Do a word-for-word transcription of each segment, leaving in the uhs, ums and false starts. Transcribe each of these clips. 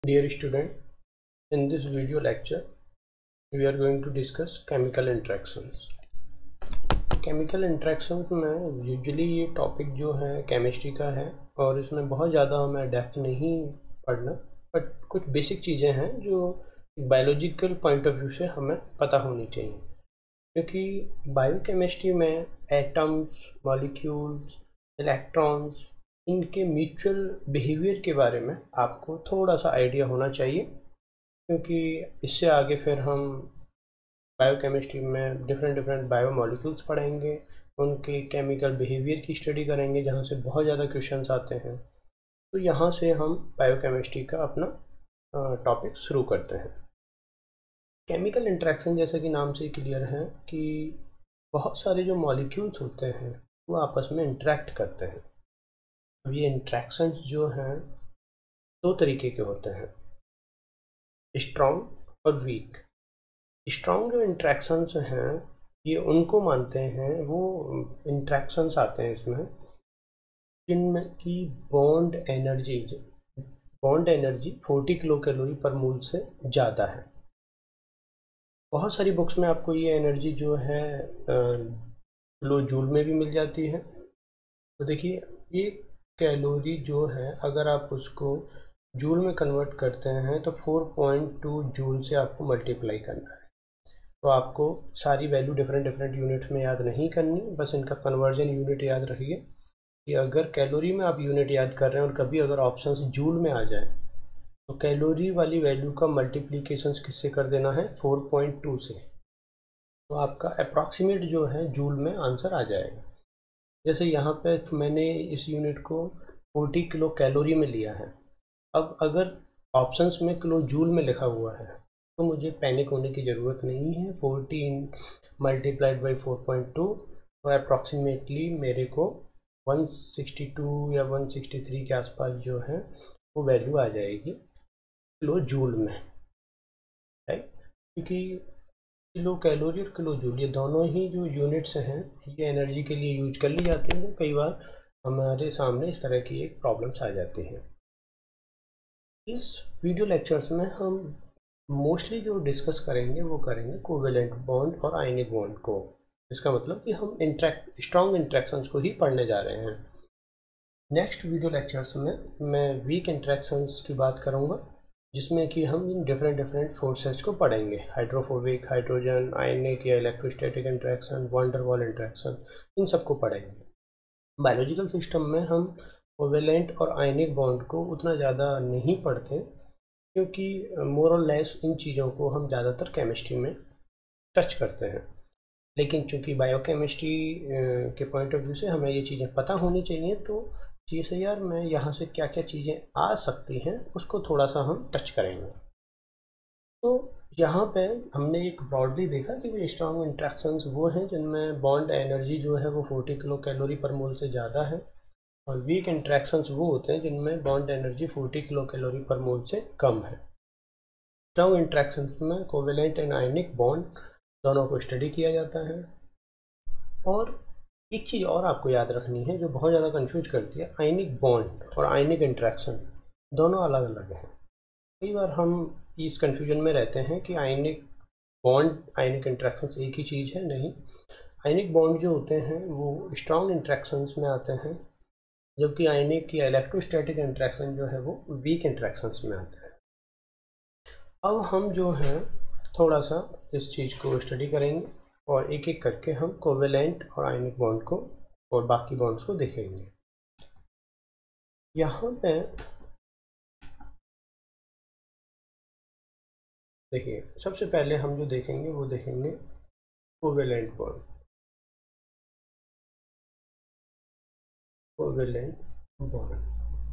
Dear student, in this video lecture, we are going to discuss chemical interactions. Chemical interactions में usually ये topic जो है chemistry का है और इसमें बहुत ज़्यादा हमें डेप्थ नहीं पढ़ना, बट कुछ बेसिक चीज़ें हैं जो बायोलॉजिकल पॉइंट ऑफ व्यू से हमें पता होनी चाहिए, क्योंकि बायोकेमिस्ट्री में एटम्स, मॉलिक्यूल्स, इलेक्ट्रॉन्स, इनके म्यूचुअल बिहेवियर के बारे में आपको थोड़ा सा आइडिया होना चाहिए, क्योंकि इससे आगे फिर हम बायोकेमिस्ट्री में डिफरेंट डिफरेंट बायोमॉलिक्यूल्स पढ़ेंगे, उनके केमिकल बिहेवियर की स्टडी करेंगे, जहाँ से बहुत ज़्यादा क्वेश्चंस आते हैं। तो यहाँ से हम बायोकेमिस्ट्री का अपना टॉपिक शुरू करते हैं। केमिकल इंटरेक्शन जैसे कि नाम से क्लियर है कि बहुत सारे जो मॉलिक्यूल्स होते हैं वो आपस में इंटरेक्ट करते हैं। अब ये इंटरेक्शंस जो हैं दो तरीके के होते हैं, स्ट्रॉन्ग और वीक। स्ट्रॉन्ग जो इंटरेक्शंस हैं ये उनको मानते हैं, वो इंटरेक्शंस आते हैं इसमें जिनमें की बॉन्ड एनर्जी बॉन्ड एनर्जी चालीस किलो कैलोरी पर मोल से ज़्यादा है। बहुत सारी बुक्स में आपको ये एनर्जी जो है किलो जूल में भी मिल जाती है। तो देखिए, ये कैलोरी जो है अगर आप उसको जूल में कन्वर्ट करते हैं तो चार पॉइंट दो जूल से आपको मल्टीप्लाई करना है। तो आपको सारी वैल्यू डिफरेंट डिफरेंट यूनिट्स में याद नहीं करनी, बस इनका कन्वर्जन यूनिट याद रखिए कि अगर कैलोरी में आप यूनिट याद कर रहे हैं और कभी अगर ऑप्शन जूल में आ जाए तो कैलोरी वाली वैल्यू का मल्टीप्लिकेशन किससे कर देना है, चार पॉइंट दो से। तो आपका अप्रॉक्सीमेट जो है जूल में आंसर आ जाएगा। जैसे यहाँ पे मैंने इस यूनिट को चालीस किलो कैलोरी में लिया है। अब अगर ऑप्शंस में किलो जूल में लिखा हुआ है तो मुझे पैनिक होने की ज़रूरत नहीं है। चालीस मल्टीप्लाइड बाई चार पॉइंट दो, तो अप्रॉक्सीमेटली मेरे को एक सौ बासठ या एक सौ तिरसठ के आसपास जो है वो वैल्यू आ जाएगी किलो जूल में, राइट। क्योंकि किलो कैलोरी और किलो जूल ये दोनों ही जो यूनिट्स हैं ये एनर्जी के लिए यूज कर ली जाती हैं। तो कई बार हमारे सामने इस तरह की एक प्रॉब्लम्स आ जाती हैं। इस वीडियो लेक्चर्स में हम मोस्टली जो डिस्कस करेंगे वो करेंगे कोवेलेंट बॉन्ड और आयनिक बॉन्ड को। इसका मतलब कि हम इंट्रैक्ट स्ट्रॉन्ग इंट्रैक्शंस को ही पढ़ने जा रहे हैं। नेक्स्ट वीडियो लेक्चर्स में मैं वीक इंट्रैक्शंस की बात करूंगा, जिसमें कि हम इन डिफरेंट डिफरेंट फोर्सेस को पढ़ेंगे, हाइड्रोफोबिक, हाइड्रोजन, आयनिक या इलेक्ट्रोस्टैटिक इंट्रैक्शन, वैन डर वाल इंट्रैक्शन, इन सबको पढ़ेंगे। बायोलॉजिकल सिस्टम में हम कोवेलेंट और आयनिक बॉन्ड को उतना ज़्यादा नहीं पढ़ते, क्योंकि मोर और लेस इन चीज़ों को हम ज़्यादातर केमिस्ट्री में टच करते हैं। लेकिन चूंकि बायोकेमिस्ट्री के पॉइंट ऑफ व्यू से हमें ये चीज़ें पता होनी चाहिए, तो जी से यार मैं यहाँ से क्या क्या चीज़ें आ सकती हैं उसको थोड़ा सा हम टच करेंगे। तो यहाँ पे हमने एक ब्रॉडली देखा कि भाई स्ट्रॉन्ग इंट्रैक्शंस वो हैं जिनमें बॉन्ड एनर्जी जो है वो चालीस किलो कैलोरी पर मोल से ज़्यादा है, और वीक इंट्रैक्शंस वो होते हैं जिनमें बॉन्ड एनर्जी चालीस किलो कैलोरी पर मोल से कम है। स्ट्रॉन्ग इंट्रैक्शंस में कोवेलेंट एंड आयनिक बॉन्ड दोनों को स्टडी किया जाता है। और एक चीज़ और आपको याद रखनी है जो बहुत ज़्यादा कंफ्यूज करती है, आयनिक बॉन्ड और आयनिक इंट्रैक्शन दोनों अलग अलग हैं। कई बार हम इस कंफ्यूजन में रहते हैं कि आयनिक बॉन्ड आयनिक इंट्रैक्शंस एक ही चीज़ है। नहीं, आयनिक बॉन्ड जो होते हैं वो स्ट्रॉन्ग इंट्रैक्शंस में आते हैं, जबकि आयनिक या इलेक्ट्रोस्टैटिक इंट्रैक्शन जो है वो वीक इंट्रैक्शंस में आते हैं। अब हम जो है थोड़ा सा इस चीज़ को स्टडी करेंगे और एक एक करके हम कोवेलेंट और आयनिक बॉन्ड को और बाकी बॉन्ड्स को देखेंगे। यहाँ पे देखिए, सबसे पहले हम जो देखेंगे वो देखेंगे कोवेलेंट बॉन्ड। कोवेलेंट बॉन्ड,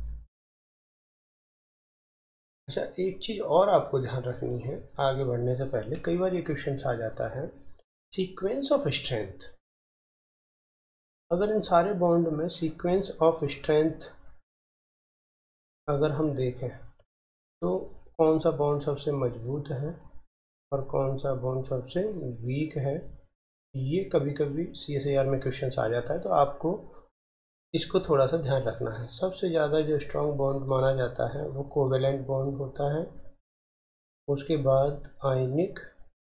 अच्छा एक चीज़ और आपको ध्यान रखनी है आगे बढ़ने से पहले, कई बार ये क्वेश्चन आ जाता है सीक्वेंस ऑफ स्ट्रेंथ। अगर इन सारे बॉन्ड में सीक्वेंस ऑफ स्ट्रेंथ अगर हम देखें तो कौन सा बॉन्ड सबसे मजबूत है और कौन सा बॉन्ड सबसे वीक है, ये कभी कभी सी एस ए आर में क्वेश्चन आ जाता है। तो आपको इसको थोड़ा सा ध्यान रखना है। सबसे ज़्यादा जो स्ट्रॉन्ग बॉन्ड माना जाता है वो कोवेलेंट बॉन्ड होता है, उसके बाद आयनिक,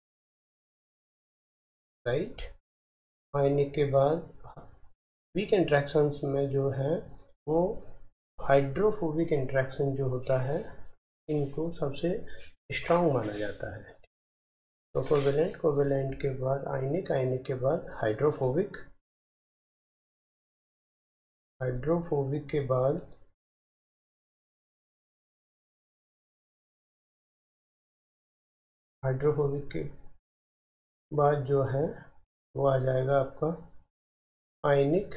राइट। आयनिक के बाद वीक इंट्रैक्शंस में जो है वो हाइड्रोफोबिक इंट्रैक्शन जो होता है, इनको सबसे स्ट्रॉन्ग माना जाता है। तो कोवेलेंट, कोवेलेंट के बाद आयनिक, आयनिक के बाद हाइड्रोफोबिक, हाइड्रोफोबिक के बाद हाइड्रोफोबिक के बाद जो है वो आ जाएगा आपका आयनिक।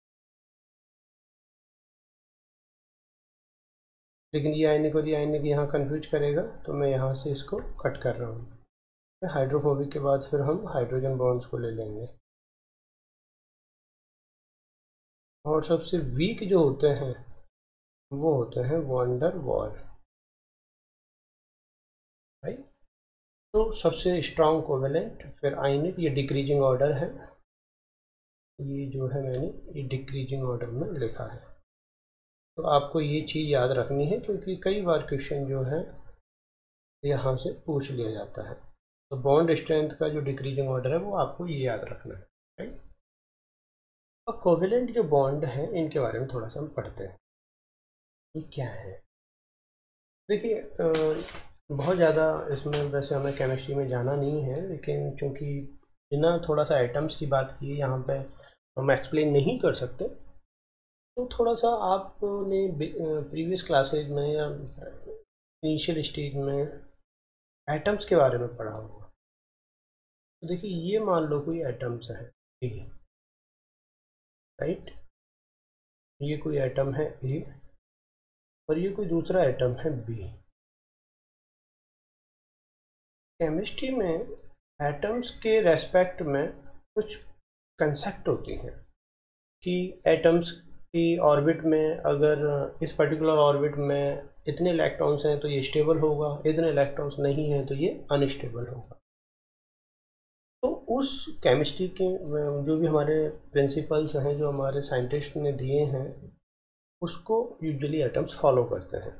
लेकिन ये आयनिक और ये आयनिक यहाँ कंफ्यूज करेगा, तो मैं यहाँ से इसको कट कर रहा हूँ। हाइड्रोफोबिक के बाद फिर हम हाइड्रोजन बॉन्ड्स को ले लेंगे। और सबसे वीक जो होते हैं वो होते हैं वॉन डर वाल, राइट। तो सबसे स्ट्रॉन्ग कोवेलेंट, फिर आयनिक, ये डिक्रीजिंग ऑर्डर है, ये जो है मैंने ये डिक्रीजिंग ऑर्डर में लिखा है। तो आपको ये चीज़ याद रखनी है, क्योंकि कई बार क्वेश्चन जो है यहाँ से पूछ लिया जाता है। तो बॉन्ड स्ट्रेंथ का जो डिक्रीजिंग ऑर्डर है वो आपको ये याद रखना है, राइट। अब कोवेलेंट जो बॉन्ड है इनके बारे में थोड़ा सा हम पढ़ते हैं, ये क्या है। देखिए, बहुत ज़्यादा इसमें वैसे हमें केमिस्ट्री में जाना नहीं है, लेकिन क्योंकि बिना थोड़ा सा एटम्स की बात किए यहाँ पे हम एक्सप्लेन नहीं कर सकते, तो थोड़ा सा आपने प्रीवियस क्लासेज में या इनिशियल स्टेज में एटम्स के बारे में पढ़ा होगा। तो देखिए, ये मान लो कोई एटम्स है ए, राइट। ये कोई एटम है ए और ये कोई दूसरा एटम है बी। केमिस्ट्री में एटम्स के रेस्पेक्ट में कुछ कंसेप्ट होती हैं कि एटम्स की ऑर्बिट में अगर इस पर्टिकुलर ऑर्बिट में इतने इलेक्ट्रॉन्स हैं तो ये स्टेबल होगा, इतने इलेक्ट्रॉन्स नहीं हैं तो ये अनस्टेबल होगा। तो उस केमिस्ट्री के जो भी हमारे प्रिंसिपल्स हैं, जो हमारे साइंटिस्ट ने दिए हैं, उसको यूजुअली एटम्स फॉलो करते हैं।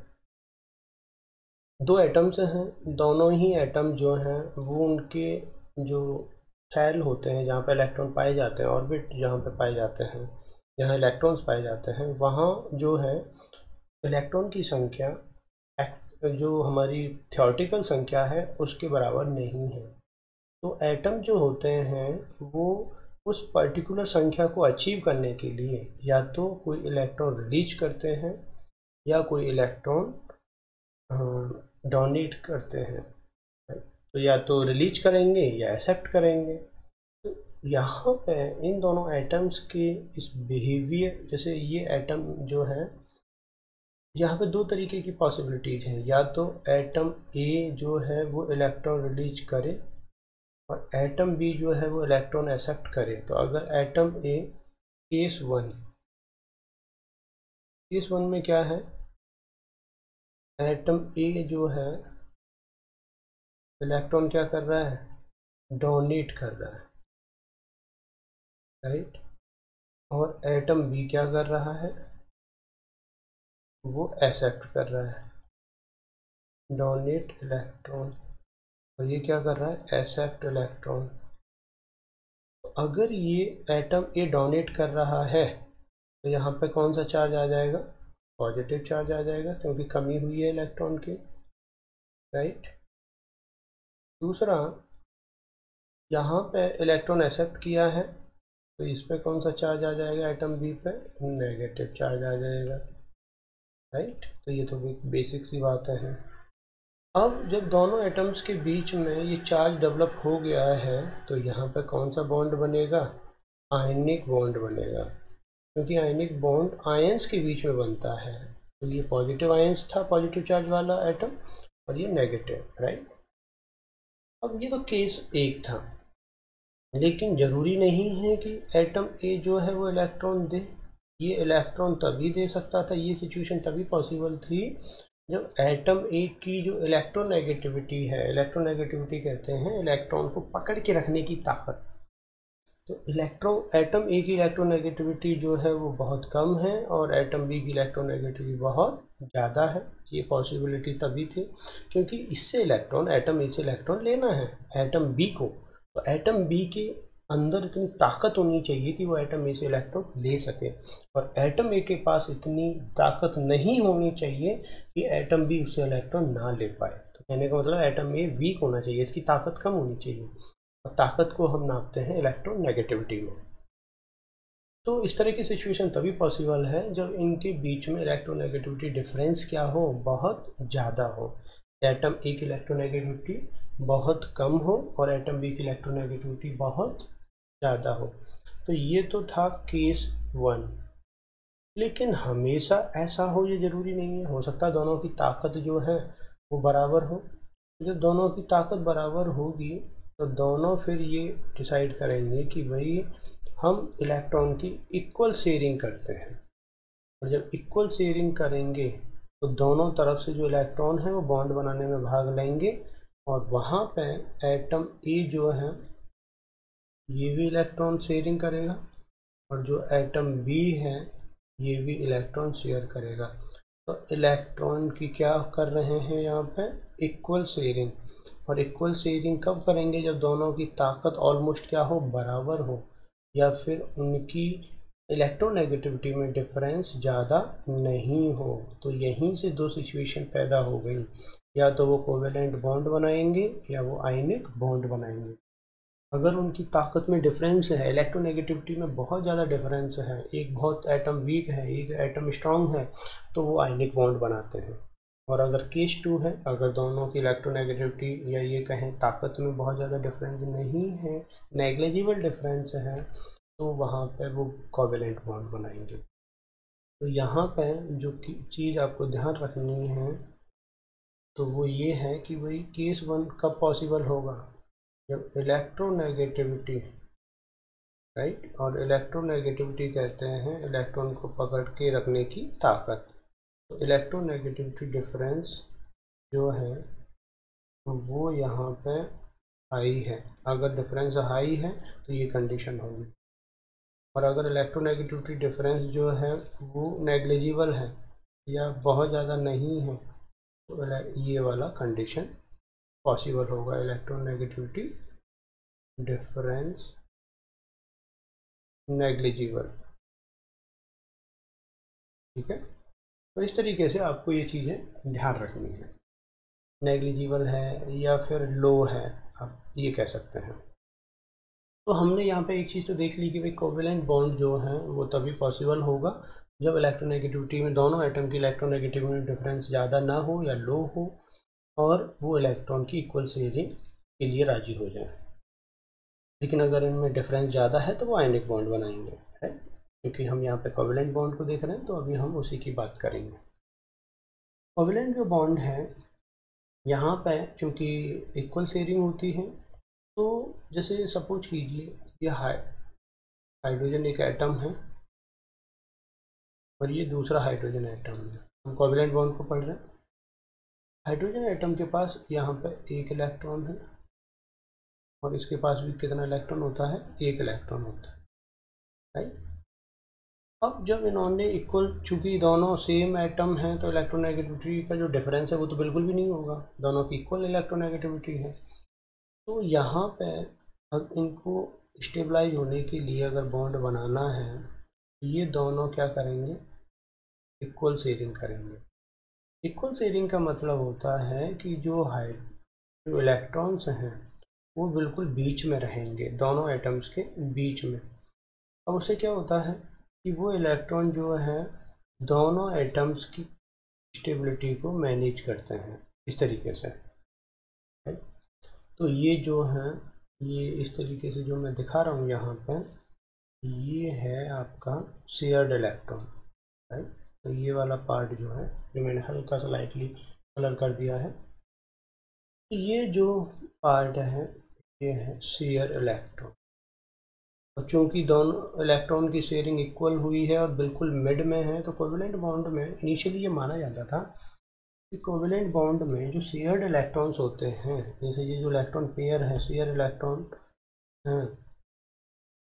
दो एटम्स हैं, दोनों ही एटम जो हैं वो उनके जो शेल होते हैं, जहाँ पे इलेक्ट्रॉन पाए जाते हैं, ऑर्बिट जहाँ पे पाए जाते हैं, जहाँ इलेक्ट्रॉन्स पाए जाते हैं, वहाँ जो है इलेक्ट्रॉन की संख्या जो हमारी थ्योरेटिकल संख्या है उसके बराबर नहीं है। तो एटम जो होते हैं वो उस पर्टिकुलर संख्या को अचीव करने के लिए या तो कोई इलेक्ट्रॉन रिलीज करते हैं या कोई इलेक्ट्रॉन डोनेट करते हैं। तो या तो रिलीज करेंगे या एक्सेप्ट करेंगे। तो यहाँ पे इन दोनों एटम्स के इस बिहेवियर, जैसे ये एटम जो है, यहाँ पे दो तरीके की पॉसिबिलिटीज हैं। या तो एटम ए जो है वो इलेक्ट्रॉन रिलीज करे और एटम बी जो है वो इलेक्ट्रॉन एक्सेप्ट करे। तो अगर atom A case one, case one में क्या है, एटम ए जो है इलेक्ट्रॉन क्या कर रहा है, डोनेट कर रहा है, राइट। और एटम बी क्या कर रहा है, वो एक्सेप्ट कर रहा है, डोनेट इलेक्ट्रॉन। और ये क्या कर रहा है, एक्सेप्ट इलेक्ट्रॉन। तो अगर ये एटम ए डोनेट कर रहा है तो यहाँ पे कौन सा चार्ज आ जाएगा, पॉजिटिव चार्ज आ जाएगा, क्योंकि कमी हुई है इलेक्ट्रॉन की, राइट। दूसरा, यहाँ पे इलेक्ट्रॉन एक्सेप्ट किया है तो इस पे कौन सा चार्ज आ जाएगा, एटम बी पे नेगेटिव चार्ज आ जाएगा, राइट। तो ये तो बेसिक सी बात है। अब जब दोनों एटम्स के बीच में ये चार्ज डेवलप हो गया है तो यहाँ पे कौन सा बॉन्ड बनेगा, आयनिक बॉन्ड बनेगा, क्योंकि आयनिक बॉन्ड आयंस के बीच में बनता है। तो ये पॉजिटिव आयंस था, पॉजिटिव चार्ज वाला एटम, और ये नेगेटिव, राइट। अब ये तो केस एक था, लेकिन जरूरी नहीं है कि एटम ए जो है वो इलेक्ट्रॉन दे। ये इलेक्ट्रॉन तभी दे सकता था, ये सिचुएशन तभी पॉसिबल थी जब एटम ए की जो इलेक्ट्रोनेगेटिविटी है, इलेक्ट्रोनेगेटिविटी कहते हैं इलेक्ट्रॉन को पकड़ के रखने की ताकत, तो इलेक्ट्रॉन एटम ए की इलेक्ट्रोनेगेटिविटी जो है वो बहुत कम है और एटम बी की इलेक्ट्रोनेगेटिविटी बहुत ज़्यादा है। ये पॉसिबिलिटी तभी थी क्योंकि इससे इलेक्ट्रॉन एटम ए से इलेक्ट्रॉन लेना है एटम बी को, तो एटम बी के अंदर इतनी ताकत होनी चाहिए कि वो एटम ए से इलेक्ट्रॉन ले सके, और एटम ए के पास इतनी ताकत नहीं होनी चाहिए कि एटम बी उससे इलेक्ट्रॉन ना ले पाए। तो कहने का मतलब एटम ए वीक होना चाहिए, इसकी ताकत कम होनी चाहिए, और ताकत को हम नापते हैं इलेक्ट्रोनेगेटिविटी में। तो इस तरह की सिचुएशन तभी पॉसिबल है जब इनके बीच में इलेक्ट्रोनेगेटिविटी डिफरेंस क्या हो, बहुत ज़्यादा हो। एटम ए की इलेक्ट्रोनेगेटिविटी बहुत कम हो और एटम बी की इलेक्ट्रोनेगेटिविटी बहुत ज़्यादा हो। तो ये तो था केस वन। लेकिन हमेशा ऐसा हो ये ज़रूरी नहीं है, हो सकता है दोनों की ताकत जो है वो बराबर हो। जब दोनों की ताकत बराबर होगी तो दोनों फिर ये डिसाइड करेंगे कि भाई हम इलेक्ट्रॉन की इक्वल शेयरिंग करते हैं, और जब इक्वल शेयरिंग करेंगे तो दोनों तरफ से जो इलेक्ट्रॉन है वो बॉन्ड बनाने में भाग लेंगे, और वहाँ पे एटम ए जो है ये भी इलेक्ट्रॉन शेयरिंग करेगा, और जो एटम बी है ये भी इलेक्ट्रॉन शेयर करेगा। तो इलेक्ट्रॉन की क्या कर रहे हैं यहाँ पे, इक्वल शेयरिंग। और इक्वल शेयरिंग कब करेंगे, जब दोनों की ताकत ऑलमोस्ट क्या हो, बराबर हो, या फिर उनकी इलेक्ट्रोनेगेटिविटी में डिफरेंस ज़्यादा नहीं हो। तो यहीं से दो सिचुएशन पैदा हो गई, या तो वो कोवेलेंट बॉन्ड बनाएंगे या वो आयनिक बॉन्ड बनाएंगे। अगर उनकी ताकत में डिफरेंस है, इलेक्ट्रोनेगेटिविटी में बहुत ज़्यादा डिफरेंस है, एक बहुत एटम वीक है एक एटम स्ट्रांग है, तो वो आयनिक बॉन्ड बनाते हैं। और अगर केस टू है, अगर दोनों की इलेक्ट्रोनेगेटिविटी या ये कहें ताकत में बहुत ज़्यादा डिफरेंस नहीं है, नेग्लिजिबल डिफरेंस है, तो वहाँ पर वो कोवेलेंट बॉन्ड बनाएंगे। तो यहाँ पर जो चीज़ आपको ध्यान रखनी है तो वो ये है कि भाई केस वन कब पॉसिबल होगा, जब इलेक्ट्रोनेगेटिविटी, राइट, और इलेक्ट्रोनेगेटिविटी कहते हैं इलेक्ट्रॉन को पकड़ के रखने की ताकत। तो इलेक्ट्रोनेगेटिविटी डिफरेंस जो है वो यहाँ पे हाई है। अगर डिफरेंस हाई है तो ये कंडीशन होगी, और अगर इलेक्ट्रोनेगेटिविटी डिफरेंस जो है वो नेग्लिजिबल है या बहुत ज़्यादा नहीं है तो ये वाला कंडीशन पॉसिबल होगा, इलेक्ट्रोनेगेटिविटी डिफरेंस नेग्लिजिबल। ठीक है, तो इस तरीके से आपको ये चीज़ें ध्यान रखनी है, नेग्लिजिबल है या फिर लो है, आप ये कह सकते हैं। तो हमने यहाँ पे एक चीज़ तो देख ली कि भाई कोवेलेंट बॉन्ड जो है वो तभी पॉसिबल होगा जब इलेक्ट्रोनेगेटिविटी में दोनों एटम की इलेक्ट्रोनेगेटिविटी में डिफरेंस ज़्यादा ना हो या लो हो, और वो इलेक्ट्रॉन की इक्वल शेयरिंग के लिए राजी हो जाए। लेकिन अगर इनमें डिफरेंस ज़्यादा है तो वो आयनिक बॉन्ड बनाएंगे, है, क्योंकि हम यहाँ पे कोवेलेंट बॉन्ड को देख रहे हैं तो अभी हम उसी की बात करेंगे। कोवेलेंट जो बॉन्ड है यहाँ पे चूँकि इक्वल शेयरिंग होती है, तो जैसे सपोज कीजिए ये हाई हाइड्रोजन एक एटम है और ये दूसरा हाइड्रोजन एटम है, हम कोवेलेंट बॉन्ड को पढ़ रहे हैं। हाइड्रोजन एटम के पास यहाँ पे एक इलेक्ट्रॉन है और इसके पास भी कितना इलेक्ट्रॉन होता है, एक इलेक्ट्रॉन होता है, राइट। अब जब इन्होंने इक्वल, चूंकि दोनों सेम एटम हैं तो इलेक्ट्रोनेगेटिविटी का जो डिफरेंस है वो तो बिल्कुल भी नहीं होगा, दोनों की इक्वल इलेक्ट्रोनेगेटिविटी है। तो यहाँ पे अब इनको स्टेबलाइज होने के लिए अगर बॉन्ड बनाना है, ये दोनों क्या करेंगे, इक्वल शेयरिंग करेंगे। इक्वल शेयरिंग का मतलब होता है कि जो हाई जो इलेक्ट्रॉन्स हैं वो बिल्कुल बीच में रहेंगे, दोनों एटम्स के बीच में। अब उससे क्या होता है कि वो इलेक्ट्रॉन जो है दोनों एटम्स की स्टेबिलिटी को मैनेज करते हैं इस तरीके से, राइट। तो ये जो है ये इस तरीके से जो मैं दिखा रहा हूँ यहाँ पर, ये है आपका शेयर्ड इलेक्ट्रॉन, राइट। तो ये वाला पार्ट जो है जो मैंने हल्का सा लाइटली कलर कर दिया है, तो ये जो पार्ट है ये है शेयर इलेक्ट्रॉन। और चूंकि दोनों इलेक्ट्रॉन की शेयरिंग इक्वल हुई है और बिल्कुल मिड में है, तो कोवेलेंट बॉन्ड में इनिशियली ये माना जाता था कि कोवेलेंट बॉन्ड में जो शेयर्ड इलेक्ट्रॉन्स होते हैं, जैसे ये जो इलेक्ट्रॉन पेयर है शेयर इलेक्ट्रॉन हैं,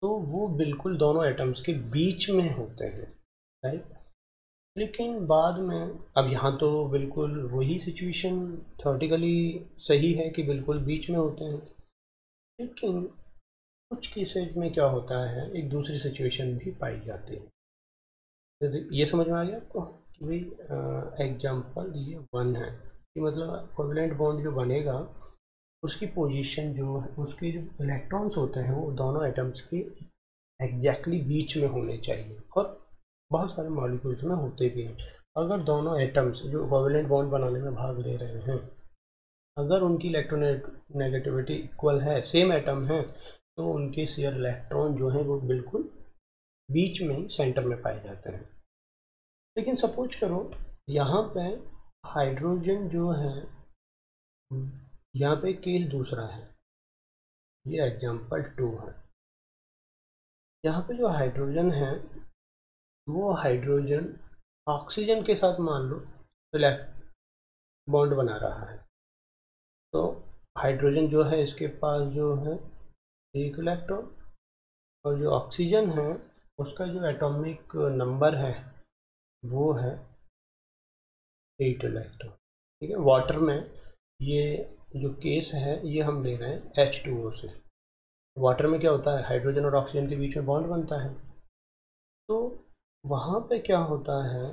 तो वो बिल्कुल दोनों एटम्स के बीच में होते हैं, राइट। लेकिन बाद में, अब यहाँ तो बिल्कुल वही सिचुएशन थ्योरेटिकली सही है कि बिल्कुल बीच में होते हैं, लेकिन कुछ केसेज में क्या होता है, एक दूसरी सिचुएशन भी पाई जाती है। तो ये समझ में आ गया आपको कि भाई एग्जाम्पल ये वन है कि मतलब कोवेलेंट बॉन्ड जो बनेगा उसकी पोजीशन जो है, उसके जो इलेक्ट्रॉन्स होते हैं वो दोनों एटम्स के एग्जैक्टली बीच में होने चाहिए, और बहुत सारे मॉलिक्यूल्स में होते भी हैं। अगर दोनों एटम्स जो कोवेलेंट बॉन्ड बनाने में भाग ले रहे हैं, अगर उनकी इलेक्ट्रोनेगेटिविटी इक्वल है, सेम एटम है, तो उनके शेयर इलेक्ट्रॉन जो है वो बिल्कुल बीच में, सेंटर में पाए जाते हैं। लेकिन सपोज करो यहाँ पे हाइड्रोजन जो है, यहाँ पे केस दूसरा है, ये एग्जांपल टू है। यहाँ पे जो हाइड्रोजन है वो हाइड्रोजन ऑक्सीजन के साथ मान लो बॉन्ड बना रहा है, तो हाइड्रोजन जो है इसके पास जो है एक इलेक्ट्रॉन, और जो ऑक्सीजन है उसका जो एटॉमिक नंबर है वो है एट इलेक्ट्रॉन। ठीक है, वाटर में ये जो केस है ये हम ले रहे हैं एच टू ओ से। वाटर में क्या होता है, हाइड्रोजन और ऑक्सीजन के बीच में बॉन्ड बनता है, तो वहाँ पे क्या होता है,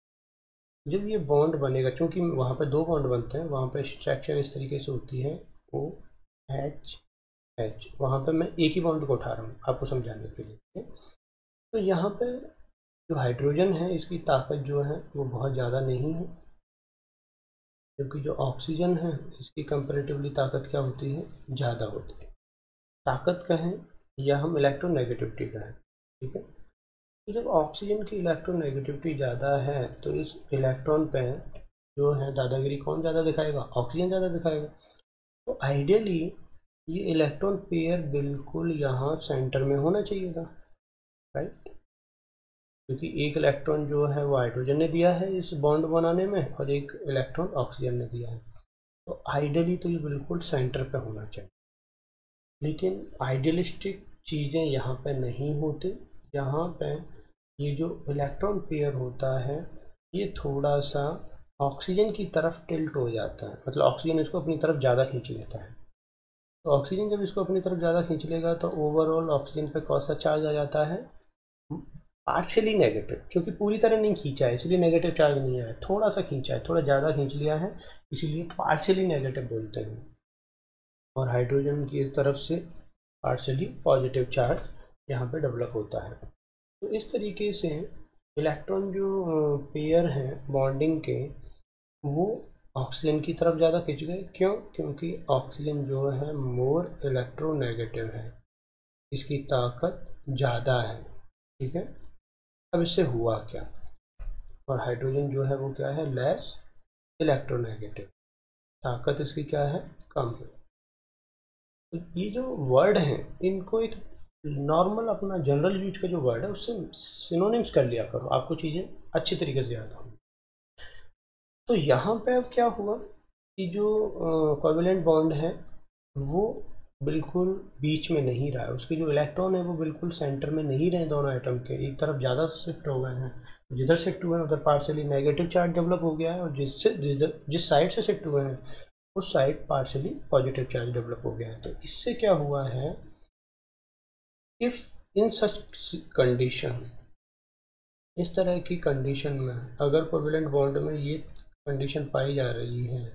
जब ये बॉन्ड बनेगा, क्योंकि वहाँ पे दो बॉन्ड बनते हैं, वहाँ पे स्ट्रक्चर इस तरीके से होती है ओ एच एच, वहाँ पे मैं एक ही बॉन्ड को उठा रहा हूँ आपको समझाने के लिए। तो यहाँ पे जो हाइड्रोजन है इसकी ताकत जो है वो बहुत ज़्यादा नहीं है, क्योंकि जो ऑक्सीजन है इसकी कंपेरेटिवली ताकत क्या होती है, ज़्यादा होती है। ताकत कहें या हम इलेक्ट्रोनेगेटिविटी कहें, ठीक है। तो जब ऑक्सीजन की इलेक्ट्रोनेगेटिविटी ज़्यादा है तो इस इलेक्ट्रॉन पे जो है दादागिरी कौन ज़्यादा दिखाएगा, ऑक्सीजन ज़्यादा दिखाएगा। तो आइडियली ये इलेक्ट्रॉन पेयर बिल्कुल यहाँ सेंटर में होना चाहिए था, राइट, क्योंकि एक इलेक्ट्रॉन जो है वो हाइड्रोजन ने दिया है इस बॉन्ड बनाने में, और एक इलेक्ट्रॉन ऑक्सीजन ने दिया है, तो आइडियली तो ये बिल्कुल सेंटर पे होना चाहिए। लेकिन आइडियलिस्टिक चीज़ें यहाँ पे नहीं होती, यहाँ पे ये जो इलेक्ट्रॉन पेयर होता है ये थोड़ा सा ऑक्सीजन की तरफ टिल्ट हो जाता है, मतलब ऑक्सीजन इसको अपनी तरफ ज़्यादा खींच लेता है। तो ऑक्सीजन जब इसको अपनी तरफ ज़्यादा खींच लेगा तो ओवरऑल ऑक्सीजन पे कौन सा चार्ज आ जाता है, पार्शियली नेगेटिव, क्योंकि पूरी तरह नहीं खींचा है इसलिए नेगेटिव चार्ज नहीं आया, थोड़ा सा खींचा है, थोड़ा ज़्यादा खींच लिया है, इसीलिए पार्शियली नेगेटिव बोलते हैं। और हाइड्रोजन की इस तरफ से पार्शियली पॉजिटिव चार्ज यहाँ पे डेवलप होता है। तो इस तरीके से इलेक्ट्रॉन जो पेयर हैं बॉन्डिंग के, वो ऑक्सीजन की तरफ ज़्यादा खिंच गए, क्यों, क्योंकि ऑक्सीजन जो है मोर इलेक्ट्रोनेगेटिव है, इसकी ताकत ज़्यादा है, ठीक है। अब इससे हुआ क्या, और हाइड्रोजन जो है वो क्या है, लेस इलेक्ट्रोनेगेटिव, ताकत इसकी क्या है, कम है। तो ये जो वर्ड हैं इनको एक नॉर्मल अपना जनरल यूज का जो वर्ड है उससे सिनोनिम्स कर लिया करो, आपको चीज़ें अच्छी तरीके से याद होंगी। तो यहाँ पे अब क्या हुआ कि जो कोवेलेंट बॉन्ड है वो बिल्कुल बीच में नहीं रहा है, उसके जो इलेक्ट्रॉन है वो बिल्कुल सेंटर में नहीं रहे, दोनों एटम के एक तरफ ज़्यादा शिफ्ट हो गए हैं, जिधर शिफ्ट हुए हैं उधर पार्शियली नेगेटिव चार्ज डेवलप हो गया है, और जिससे जिधर जिस साइड से शिफ्ट हुए हैं उस side partially positive charge develop हो गया है। तो इससे क्या हुआ है, इफ इन सच कंडीशन, इस तरह की कंडीशन में अगर कोवेलेंट बॉन्ड में ये कंडीशन पाई जा रही है,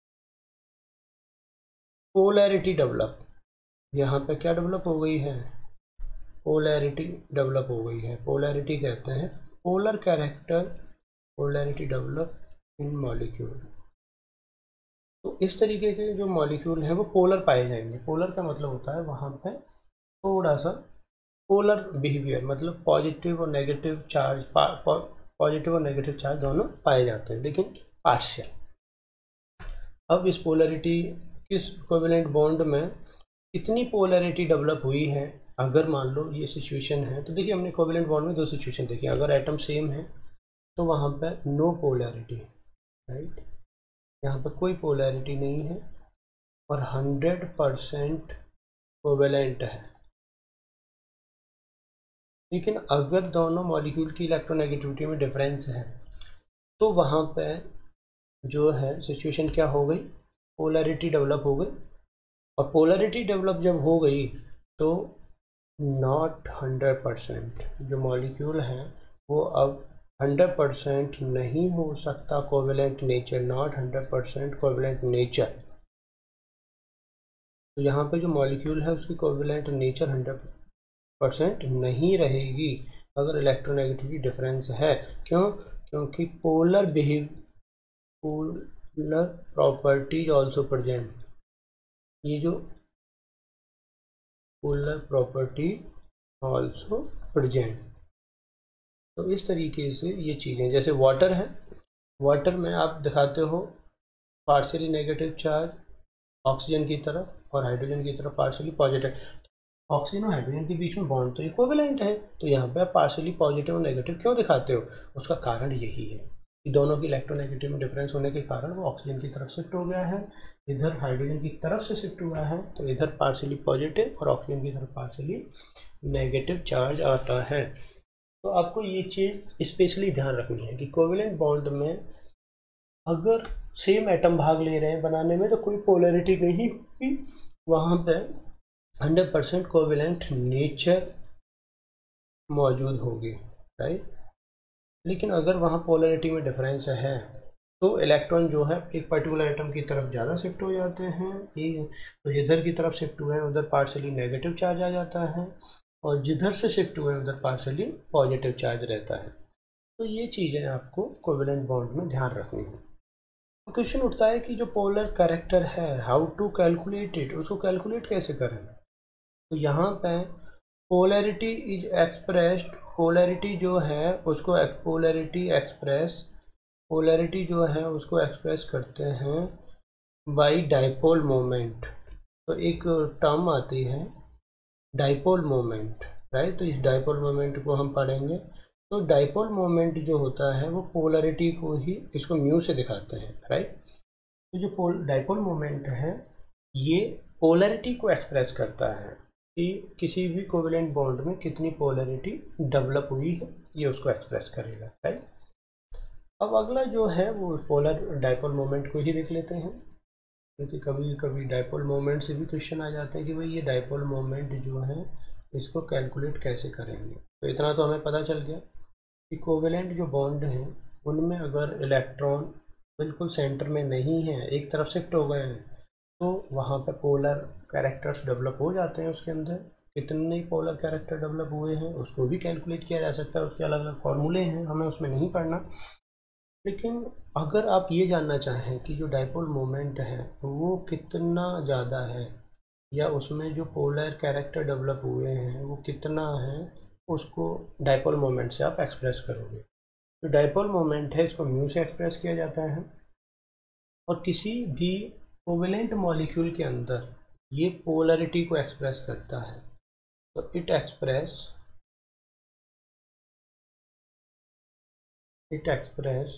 पोलैरिटी डेवलप, यहाँ पे क्या डेवलप हो गई है, पोलैरिटी डेवलप हो गई है। पोलैरिटी कहते हैं polar character, polarity develop in molecule. तो इस तरीके के जो मॉलिक्यूल हैं वो पोलर पाए जाएंगे। पोलर का मतलब होता है वहाँ पे थोड़ा सा पोलर बिहेवियर, मतलब पॉजिटिव और नेगेटिव चार्ज, पॉजिटिव और नेगेटिव चार्ज दोनों पाए जाते हैं, लेकिन पार्शियल। अब इस पोलैरिटी, किस कोवेलेंट बॉन्ड में इतनी पोलैरिटी डेवलप हुई है, अगर मान लो ये सिचुएशन है, तो देखिए हमने कोवेलेंट बॉन्ड में दो सिचुएशन देखी, अगर एटम सेम है तो वहाँ पे नो पोलैरिटी, राइट, यहाँ पर कोई पोलैरिटी नहीं है, और हंड्रेड परसेंट कोवेलेंट है, लेकिन अगर दोनों मॉलिक्यूल की इलेक्ट्रोनेगेटिविटी में डिफरेंस है तो वहाँ पे जो है सिचुएशन क्या हो गई, पोलैरिटी डेवलप हो गई। और पोलैरिटी डेवलप जब हो गई तो नॉट हंड्रेड परसेंट जो मॉलिक्यूल है वो अब हंड्रेड परसेंट नहीं हो सकता covalent nature, not hundred percent covalent nature. तो यहाँ पे जो मॉलिक्यूल है उसकी कोवेलेंट नेचर हंड्रेड परसेंट नहीं रहेगी अगर इलेक्ट्रोनेगेटिविटी डिफरेंस है। क्यों? क्योंकि polar behave polar properties also present, ये जो पोलर प्रॉपर्टी ऑल्सो प्रेजेंट। तो इस तरीके से ये चीज़ें, जैसे वाटर है, वाटर में आप दिखाते हो पार्शियली नेगेटिव चार्ज ऑक्सीजन की तरफ और हाइड्रोजन की तरफ पार्शियली पॉजिटिव। ऑक्सीजन और हाइड्रोजन के बीच में बॉन्ड तो इक्विवेलेंट है, तो यहाँ पे आप पार्शियली पॉजिटिव और नेगेटिव क्यों दिखाते हो? उसका कारण यही है कि दोनों की इलेक्ट्रोनेगेटिव में डिफरेंस होने के कारण वो ऑक्सीजन की तरफ शिफ्ट हो गया है, इधर हाइड्रोजन की तरफ से शिफ्ट हुआ है, तो इधर पार्शियली पॉजिटिव और ऑक्सीजन की तरफ पार्शियली नेगेटिव चार्ज आता है। तो आपको ये चीज़ स्पेशली ध्यान रखनी है कि कोवेलेंट बॉन्ड में अगर सेम एटम भाग ले रहे हैं बनाने में तो कोई पोलैरिटी नहीं होगी, वहाँ पे हंड्रेड परसेंट कोवेलेंट नेचर मौजूद होगी, राइट। लेकिन अगर वहाँ पोलैरिटी में डिफरेंस है तो इलेक्ट्रॉन जो है एक पर्टिकुलर एटम की तरफ ज़्यादा शिफ्ट हो जाते हैं, एक तो जिधर की तरफ शिफ्ट हुए हैं उधर पार्शियली नेगेटिव चार्ज आ जाता है और जिधर से शिफ्ट हुए हैं उधर पार्शियली पॉजिटिव चार्ज रहता है। तो ये चीज़ें आपको कोवेलेंट बॉन्ड में ध्यान रखनी है। तो क्वेश्चन उठता है कि जो पोलर कैरेक्टर है हाउ टू कैलकुलेट इट, उसको कैलकुलेट कैसे करें? तो यहाँ पे पोलैरिटी इज एक्सप्रेस्ड, पोलैरिटी जो है उसको पोलैरिटी एक्सप्रेस पोलैरिटी जो है उसको एक्सप्रेस करते हैं बाय डाइपोल मोमेंट। तो एक टर्म आती है डाइपोल मोमेंट, राइट। तो इस डाइपोल मोमेंट को हम पढ़ेंगे। तो डाइपोल मोमेंट जो होता है वो पोलैरिटी को ही, इसको म्यू से दिखाते हैं, राइट। तो जो पोल डाइपोल मोमेंट है ये पोलैरिटी को एक्सप्रेस करता है कि किसी भी कोवेलेंट बॉन्ड में कितनी पोलैरिटी डेवलप हुई है, ये उसको एक्सप्रेस करेगा, राइट। अब अगला जो है वो पोलर डाइपोल मोमेंट को ही देख लेते हैं, क्योंकि कभी कभी डाइपोल मोमेंट से भी क्वेश्चन आ जाते हैं कि भाई ये डाइपोल मोमेंट जो है इसको कैलकुलेट कैसे करेंगे। तो इतना तो हमें पता चल गया कि कोवेलेंट जो बॉन्ड हैं उनमें अगर इलेक्ट्रॉन बिल्कुल सेंटर में नहीं है, एक तरफ शिफ्ट हो गए हैं, तो वहाँ पे पोलर कैरेक्टर्स डेवलप हो जाते हैं उसके अंदर। कितने पोलर कैरेक्टर डेवलप हुए हैं उसको भी कैलकुलेट किया जा सकता है, उसके अलग अलग फॉर्मूले हैं, हमें उसमें नहीं पढ़ना। लेकिन अगर आप ये जानना चाहें कि जो डाइपोल मोमेंट है वो कितना ज़्यादा है या उसमें जो पोलर कैरेक्टर डेवलप हुए हैं वो कितना है, उसको डाइपोल मोमेंट से आप एक्सप्रेस करोगे। जो डाइपोल मोमेंट है इसको म्यू से एक्सप्रेस किया जाता है और किसी भी कोवेलेंट मॉलिक्यूल के अंदर ये पोलैरिटी को एक्सप्रेस करता है। तो it express it express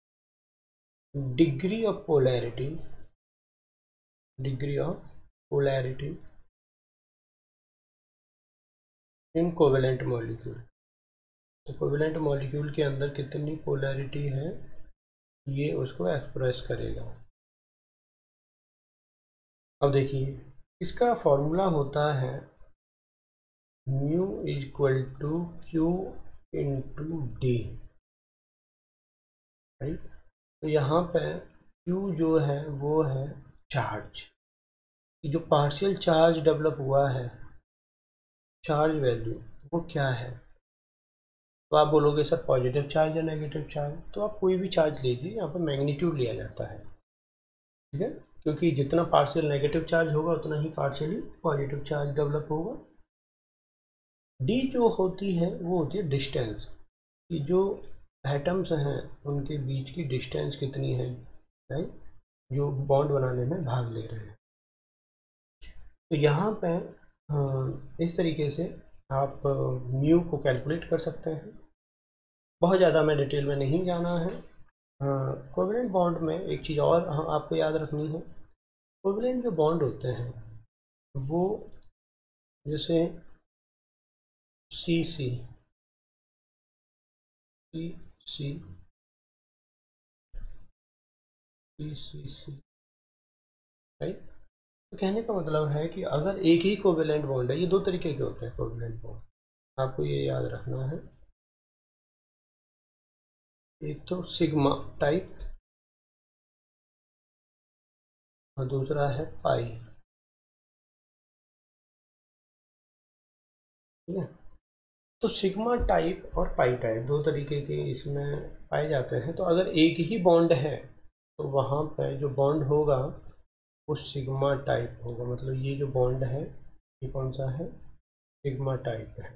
degree of polarity degree of polarity in covalent molecule. तो कोवेलेंट मॉलिक्यूल के अंदर कितनी पोलैरिटी है ये उसको एक्सप्रेस करेगा। अब देखिए इसका फॉर्मूला होता है mu is equal to Q into D, right. तो यहाँ पे क्यू जो है वो है चार्ज, जो पार्शियल चार्ज डेवलप हुआ है, चार्ज वैल्यू वो क्या है। तो आप बोलोगे सर पॉजिटिव चार्ज या नेगेटिव चार्ज, तो आप कोई भी चार्ज लीजिए, यहाँ पर मैग्नीट्यूड लिया जाता है, ठीक है। क्योंकि जितना पार्शियल नेगेटिव चार्ज होगा उतना ही पार्शियली पॉजिटिव चार्ज डेवलप होगा। डी जो होती है वो होती है डिस्टेंस, कि जो एटम्स हैं उनके बीच की डिस्टेंस कितनी है, राइट, जो बॉन्ड बनाने में भाग ले रहे हैं। तो यहाँ पे इस तरीके से आप म्यू को कैलकुलेट कर सकते हैं। बहुत ज़्यादा हमें डिटेल में नहीं जाना है। कोवेलेंट बॉन्ड में एक चीज़ और हाँ, आपको याद रखनी है। कोवेलेंट जो बॉन्ड होते हैं वो जैसे सी सी सी सी सी सी सी, राइट। तो कहने का मतलब है कि अगर एक ही कोवेलेंट बॉन्ड है, ये दो तरीके के होते हैं कोवेलेंट बॉन्ड, आपको ये याद रखना है। एक तो सिग्मा टाइप और दूसरा है पाई, ठीक है। तो सिग्मा टाइप और पाई टाइप दो तरीके के इसमें पाए जाते हैं। तो अगर एक ही बॉन्ड है तो वहाँ पे जो बॉन्ड होगा वो सिग्मा टाइप होगा, मतलब ये जो बॉन्ड है ये कौन सा है, सिग्मा टाइप है,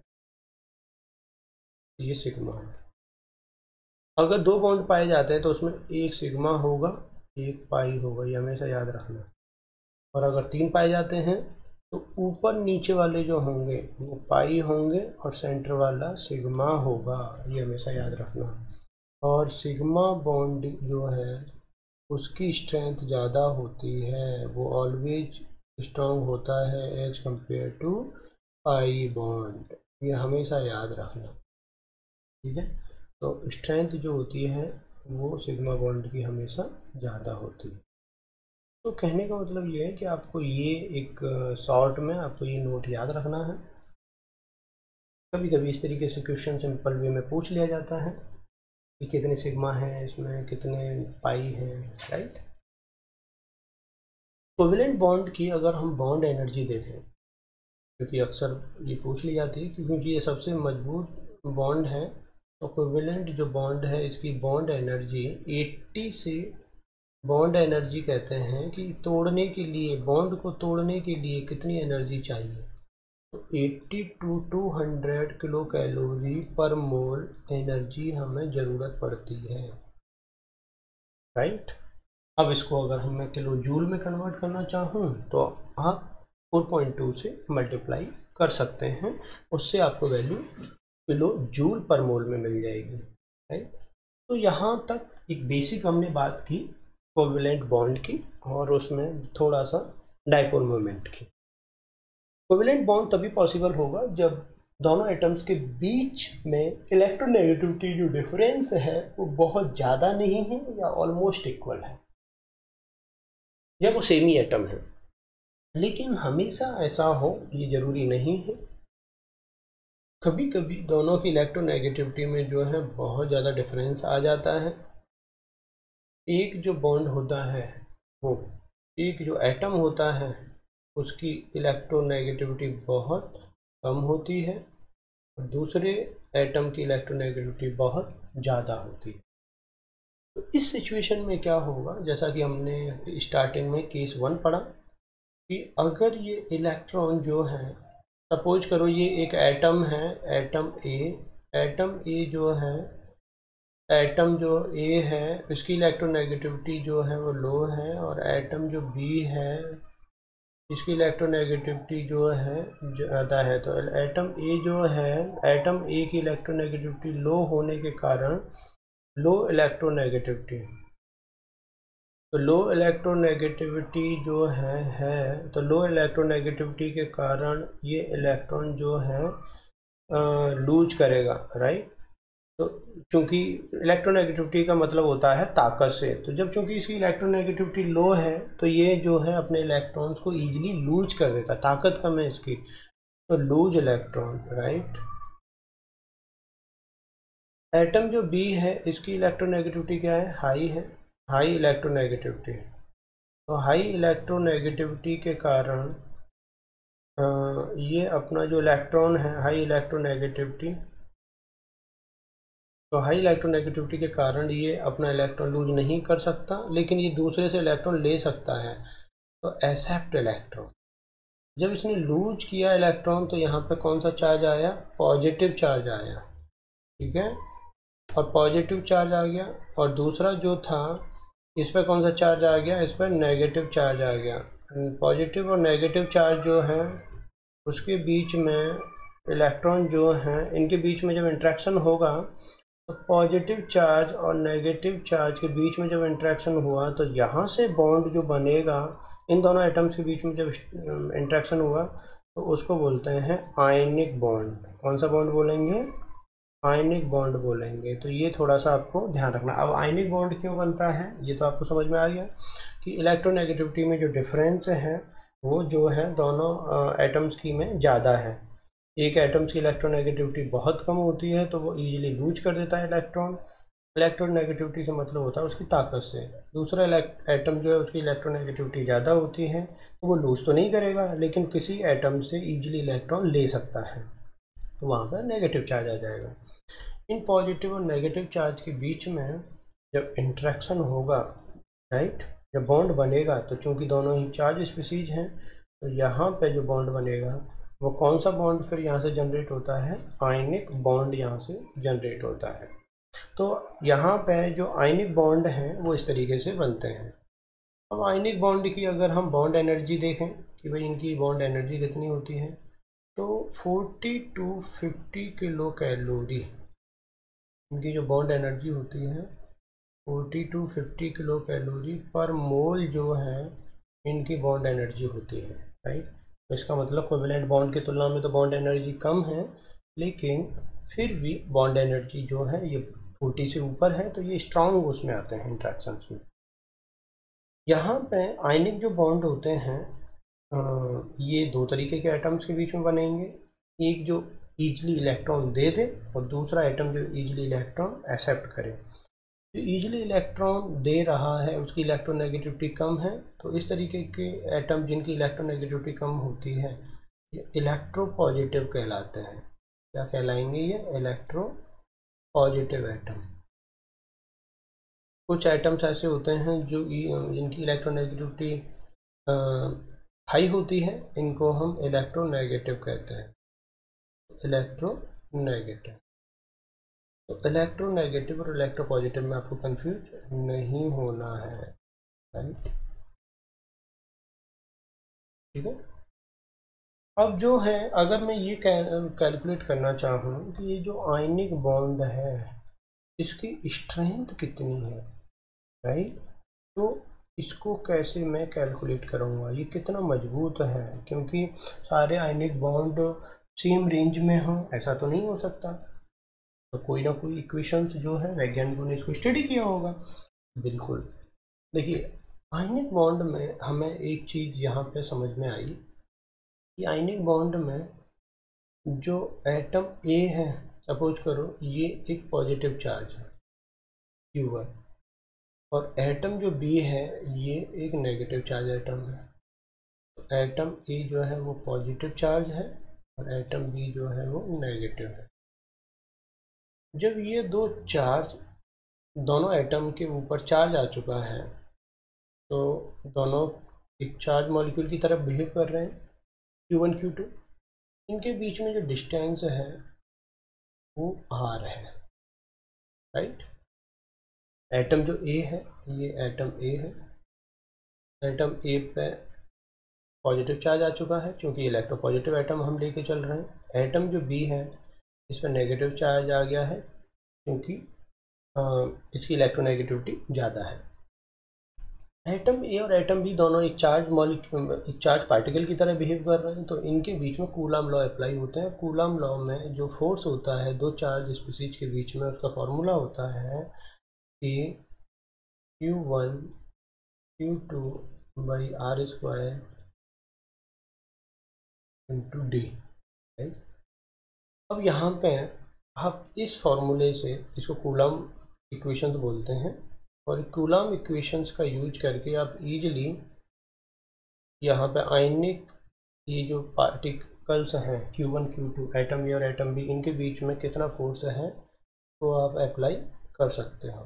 ये सिग्मा है। अगर दो बॉन्ड पाए जाते हैं तो उसमें एक सिग्मा होगा एक पाई होगा, ये हमेशा याद रखना। और अगर तीन पाए जाते हैं तो ऊपर नीचे वाले जो होंगे वो पाई होंगे और सेंटर वाला सिग्मा होगा, ये हमेशा याद रखना। और सिग्मा बॉन्ड जो है उसकी स्ट्रेंथ ज़्यादा होती है, वो ऑलवेज स्ट्रॉन्ग होता है as compare to pi bond, ये हमेशा याद रखना, ठीक है। तो स्ट्रेंथ जो होती है वो सिग्मा बॉन्ड की हमेशा ज़्यादा होती है। तो कहने का मतलब ये है कि आपको ये एक शॉर्ट में आपको ये नोट याद रखना है। कभी कभी इस तरीके से क्वेश्चन सिंपल वे में पूछ लिया जाता है कि कितने सिग्मा है इसमें, कितने पाई है, राइट। कोवेलेंट बॉन्ड की अगर हम बॉन्ड एनर्जी देखें, क्योंकि अक्सर ये पूछ ली जाती है क्योंकि ये सबसे मजबूत बॉन्ड है, तो कोवेलेंट जो बॉन्ड है इसकी बॉन्ड एनर्जी अस्सी से, बॉन्ड एनर्जी कहते हैं कि तोड़ने के लिए, बॉन्ड को तोड़ने के लिए कितनी एनर्जी चाहिए, तो अस्सी to two hundred kilo calorie per mole energy हमें ज़रूरत पड़ती है, राइट। अब इसको अगर हम मैं किलो जूल में कन्वर्ट करना चाहूँ तो आप फोर पॉइंट टू से मल्टीप्लाई कर सकते हैं, उससे आपको वैल्यू किलो जूल पर मोल में मिल जाएगी, राइट। तो यहाँ तक एक बेसिक हमने बात की कोवेलेंट बॉन्ड की और उसमें थोड़ा सा डाइपोल मोमेंट की। कोवेलेंट बॉन्ड तभी पॉसिबल होगा जब दोनों एटम्स के बीच में इलेक्ट्रोनेगेटिविटी जो डिफरेंस है वो बहुत ज़्यादा नहीं है या ऑलमोस्ट इक्वल है, जब वो सेम ही एटम है। लेकिन हमेशा ऐसा हो ये ज़रूरी नहीं है, कभी कभी दोनों की इलेक्ट्रोनेगेटिविटी में जो है बहुत ज़्यादा डिफरेंस आ जाता है। एक जो बॉन्ड होता है वो, एक जो एटम होता है उसकी इलेक्ट्रोनेगेटिविटी बहुत कम होती है और दूसरे एटम की इलेक्ट्रोनेगेटिविटी बहुत ज़्यादा होती है। तो इस सिचुएशन में क्या होगा, जैसा कि हमने स्टार्टिंग में केस वन पढ़ा कि अगर ये इलेक्ट्रॉन जो है, सपोज करो ये एक एटम है, एटम ए, एटम ए जो है, एटम जो ए है इसकी इलेक्ट्रोनेगेटिविटी जो है वो लो है, और एटम जो बी है इसकी इलेक्ट्रोनेगेटिविटी जो है ज़्यादा है। तो एटम ए जो है, एटम ए की इलेक्ट्रोनेगेटिविटी लो होने के कारण, लो इलेक्ट्रोनेगेटिविटी, तो लो इलेक्ट्रोनेगेटिविटी जो है है तो लो इलेक्ट्रोनेगेटिविटी के कारण ये इलेक्ट्रॉन जो है लूज करेगा, राइट। तो चूंकि इलेक्ट्रोनेगेटिविटी का मतलब होता है ताकत से, तो जब चूंकि इसकी इलेक्ट्रोनेगेटिविटी लो है तो ये जो है अपने इलेक्ट्रॉन्स को इजीली लूज कर देता है, ताकत कम है इसकी, तो लूज इलेक्ट्रॉन, राइट। एटम जो बी है इसकी इलेक्ट्रोनेगेटिविटी क्या है, हाई है, हाई इलेक्ट्रोनेगेटिविटी। तो हाई इलेक्ट्रोनेगेटिविटी के कारण ये अपना जो इलेक्ट्रॉन है, हाई इलेक्ट्रोनेगेटिविटी, तो हाई इलेक्ट्रोनेगेटिविटी के कारण ये अपना इलेक्ट्रॉन लूज नहीं कर सकता, लेकिन ये दूसरे से इलेक्ट्रॉन ले सकता है, तो एक्सेप्ट इलेक्ट्रॉन। जब इसने लूज किया इलेक्ट्रॉन तो यहाँ पे कौन सा चार्ज आया, पॉजिटिव चार्ज आया, ठीक है, और पॉजिटिव चार्ज आ गया। और दूसरा जो था इस पर कौन सा चार्ज आ गया, इस पर नेगेटिव चार्ज आ गया। पॉजिटिव और नेगेटिव चार्ज जो है उसके बीच में इलेक्ट्रॉन जो है, इनके बीच में जब इंट्रैक्शन होगा तो पॉजिटिव चार्ज और नेगेटिव चार्ज के बीच में जब इंट्रैक्शन हुआ तो यहाँ से बॉन्ड जो बनेगा इन दोनों एटम्स के बीच में जब इंट्रैक्शन हुआ तो उसको बोलते हैं आयनिक बॉन्ड। कौन सा बॉन्ड बोलेंगे, आयनिक बॉन्ड बोलेंगे। तो ये थोड़ा सा आपको ध्यान रखना। अब आयनिक बॉन्ड क्यों बनता है ये तो आपको समझ में आ गया कि इलेक्ट्रोनेगेटिविटी में जो डिफरेंस है वो जो है दोनों एटम्स की में ज़्यादा है। एक एटम्स की इलेक्ट्रोनेगेटिविटी बहुत कम होती है तो वो इजीली लूज कर देता है इलेक्ट्रॉन। इलेक्ट्रोनेगेटिविटी से मतलब होता है उसकी ताकत से। दूसरा एटम जो है उसकी इलेक्ट्रोनेगेटिविटी ज़्यादा होती है तो वो लूज तो नहीं करेगा लेकिन किसी एटम से इजीली इलेक्ट्रॉन ले सकता है, तो वहाँ पर नेगेटिव चार्ज आ जाएगा। इन पॉजिटिव और नेगेटिव चार्ज के बीच में जब इंट्रैक्शन होगा, राइट, जब बॉन्ड बनेगा, तो चूंकि दोनों ही चार्ज स्पीसीज हैं तो यहाँ पे जो बॉन्ड बनेगा वो कौन सा बॉन्ड फिर यहाँ से जनरेट होता है, आयनिक बॉन्ड यहाँ से जनरेट होता है। तो यहाँ पे जो आयनिक बॉन्ड हैं वो इस तरीके से बनते हैं। अब आयनिक बॉन्ड की अगर हम बॉन्ड एनर्जी देखें कि भाई इनकी बॉन्ड एनर्जी कितनी होती है, तो चालीस टू पचास किलो कैलोरी इनकी जो बॉन्ड एनर्जी होती है, चालीस टू पचास किलो कैलोरी पर मोल जो है इनकी बॉन्ड एनर्जी होती है, राइट। तो इसका मतलब कोवेलेंट बॉन्ड की तुलना में तो बॉन्ड एनर्जी कम है, लेकिन फिर भी बॉन्ड एनर्जी जो है ये चालीस से ऊपर है, तो ये स्ट्रांग उसमें आते हैं इंट्रैक्शंस में। यहाँ पे आयनिक जो बॉन्ड होते हैं अ, ये दो तरीके के एटम्स के बीच में बनेंगे। एक जो ईजिली इलेक्ट्रॉन दे दे और दूसरा एटम जो ईजिली इलेक्ट्रॉन एक्सेप्ट करे। जो ईजिली इलेक्ट्रॉन दे रहा है उसकी इलेक्ट्रोनेगेटिविटी कम है, तो इस तरीके के एटम जिनकी इलेक्ट्रोनेगेटिविटी कम होती है ये इलेक्ट्रो पॉजिटिव कहलाते हैं। क्या कहलाएंगे ये, इलेक्ट्रो पॉजिटिव एटम। कुछ एटम्स ऐसे होते हैं जो जिनकी इलेक्ट्रोनेगेटिविटी हाई होती है, इनको हम इलेक्ट्रोनेगेटिव कहते हैं, इलेक्ट्रोनेगेटिव। तो इलेक्ट्रोनेगेटिव और इलेक्ट्रोपॉजिटिव में आपको कंफ्यूज नहीं होना है, राइट, ठीक है। अब जो है अगर मैं ये कैलकुलेट करना चाहूँ कि ये जो आयनिक बॉन्ड है इसकी स्ट्रेंथ कितनी है, राइट, तो इसको कैसे मैं कैलकुलेट करूँगा, ये कितना मजबूत है, क्योंकि सारे आयनिक बॉन्ड सेम रेंज में हो ऐसा तो नहीं हो सकता। तो कोई ना कोई इक्वेशंस जो है वैज्ञानिकों ने इसको स्टडी किया होगा। बिल्कुल। देखिए, आयनिक बॉन्ड में हमें एक चीज़ यहाँ पे समझ में आई कि आयनिक बॉन्ड में जो एटम ए है, सपोज करो ये एक पॉजिटिव चार्ज है क्यू वन, और एटम जो बी है ये एक नेगेटिव चार्ज एटम है। तो एटम ए जो है वो पॉजिटिव चार्ज है और एटम बी जो है वो नेगेटिव है। जब ये दो चार्ज, दोनों एटम के ऊपर चार्ज आ चुका है, तो दोनों एक चार्ज मॉलिक्यूल की तरफ बिहेव कर रहे हैं, क्यू वन क्यू टू। इनके बीच में जो डिस्टेंस है वो आर है, राइट। एटम जो ए है ये एटम ए है, एटम ए पे पॉजिटिव चार्ज आ चुका है क्योंकि इलेक्ट्रो पॉजिटिव एटम हम लेके चल रहे हैं। एटम जो बी है इस पर नेगेटिव चार्ज आ गया है क्योंकि अ, इसकी इलेक्ट्रोनेगेटिविटी ज़्यादा है। एटम ए और एटम बी दोनों एक चार्ज मॉलिक्यूल, एक चार्ज पार्टिकल की तरह बिहेव कर रहे हैं, तो इनके बीच में कूलम लॉ अप्लाई होते हैं। कूलम लॉ में जो फोर्स होता है दो चार्ज स्पीसीज के बीच में, उसका फॉर्मूला होता है कि Q one Q two by R square into D, right. अब यहाँ पे आप इस फॉर्मूले से, इसको कूलम इक्वेशंस बोलते हैं, और कूलम इक्वेशंस का यूज करके आप इजीली यहाँ पे आयनिक ये जो पार्टिकल्स हैं Q one Q two, atom A और एटम बी, इनके बीच में कितना फोर्स है तो आप अप्लाई कर सकते हो।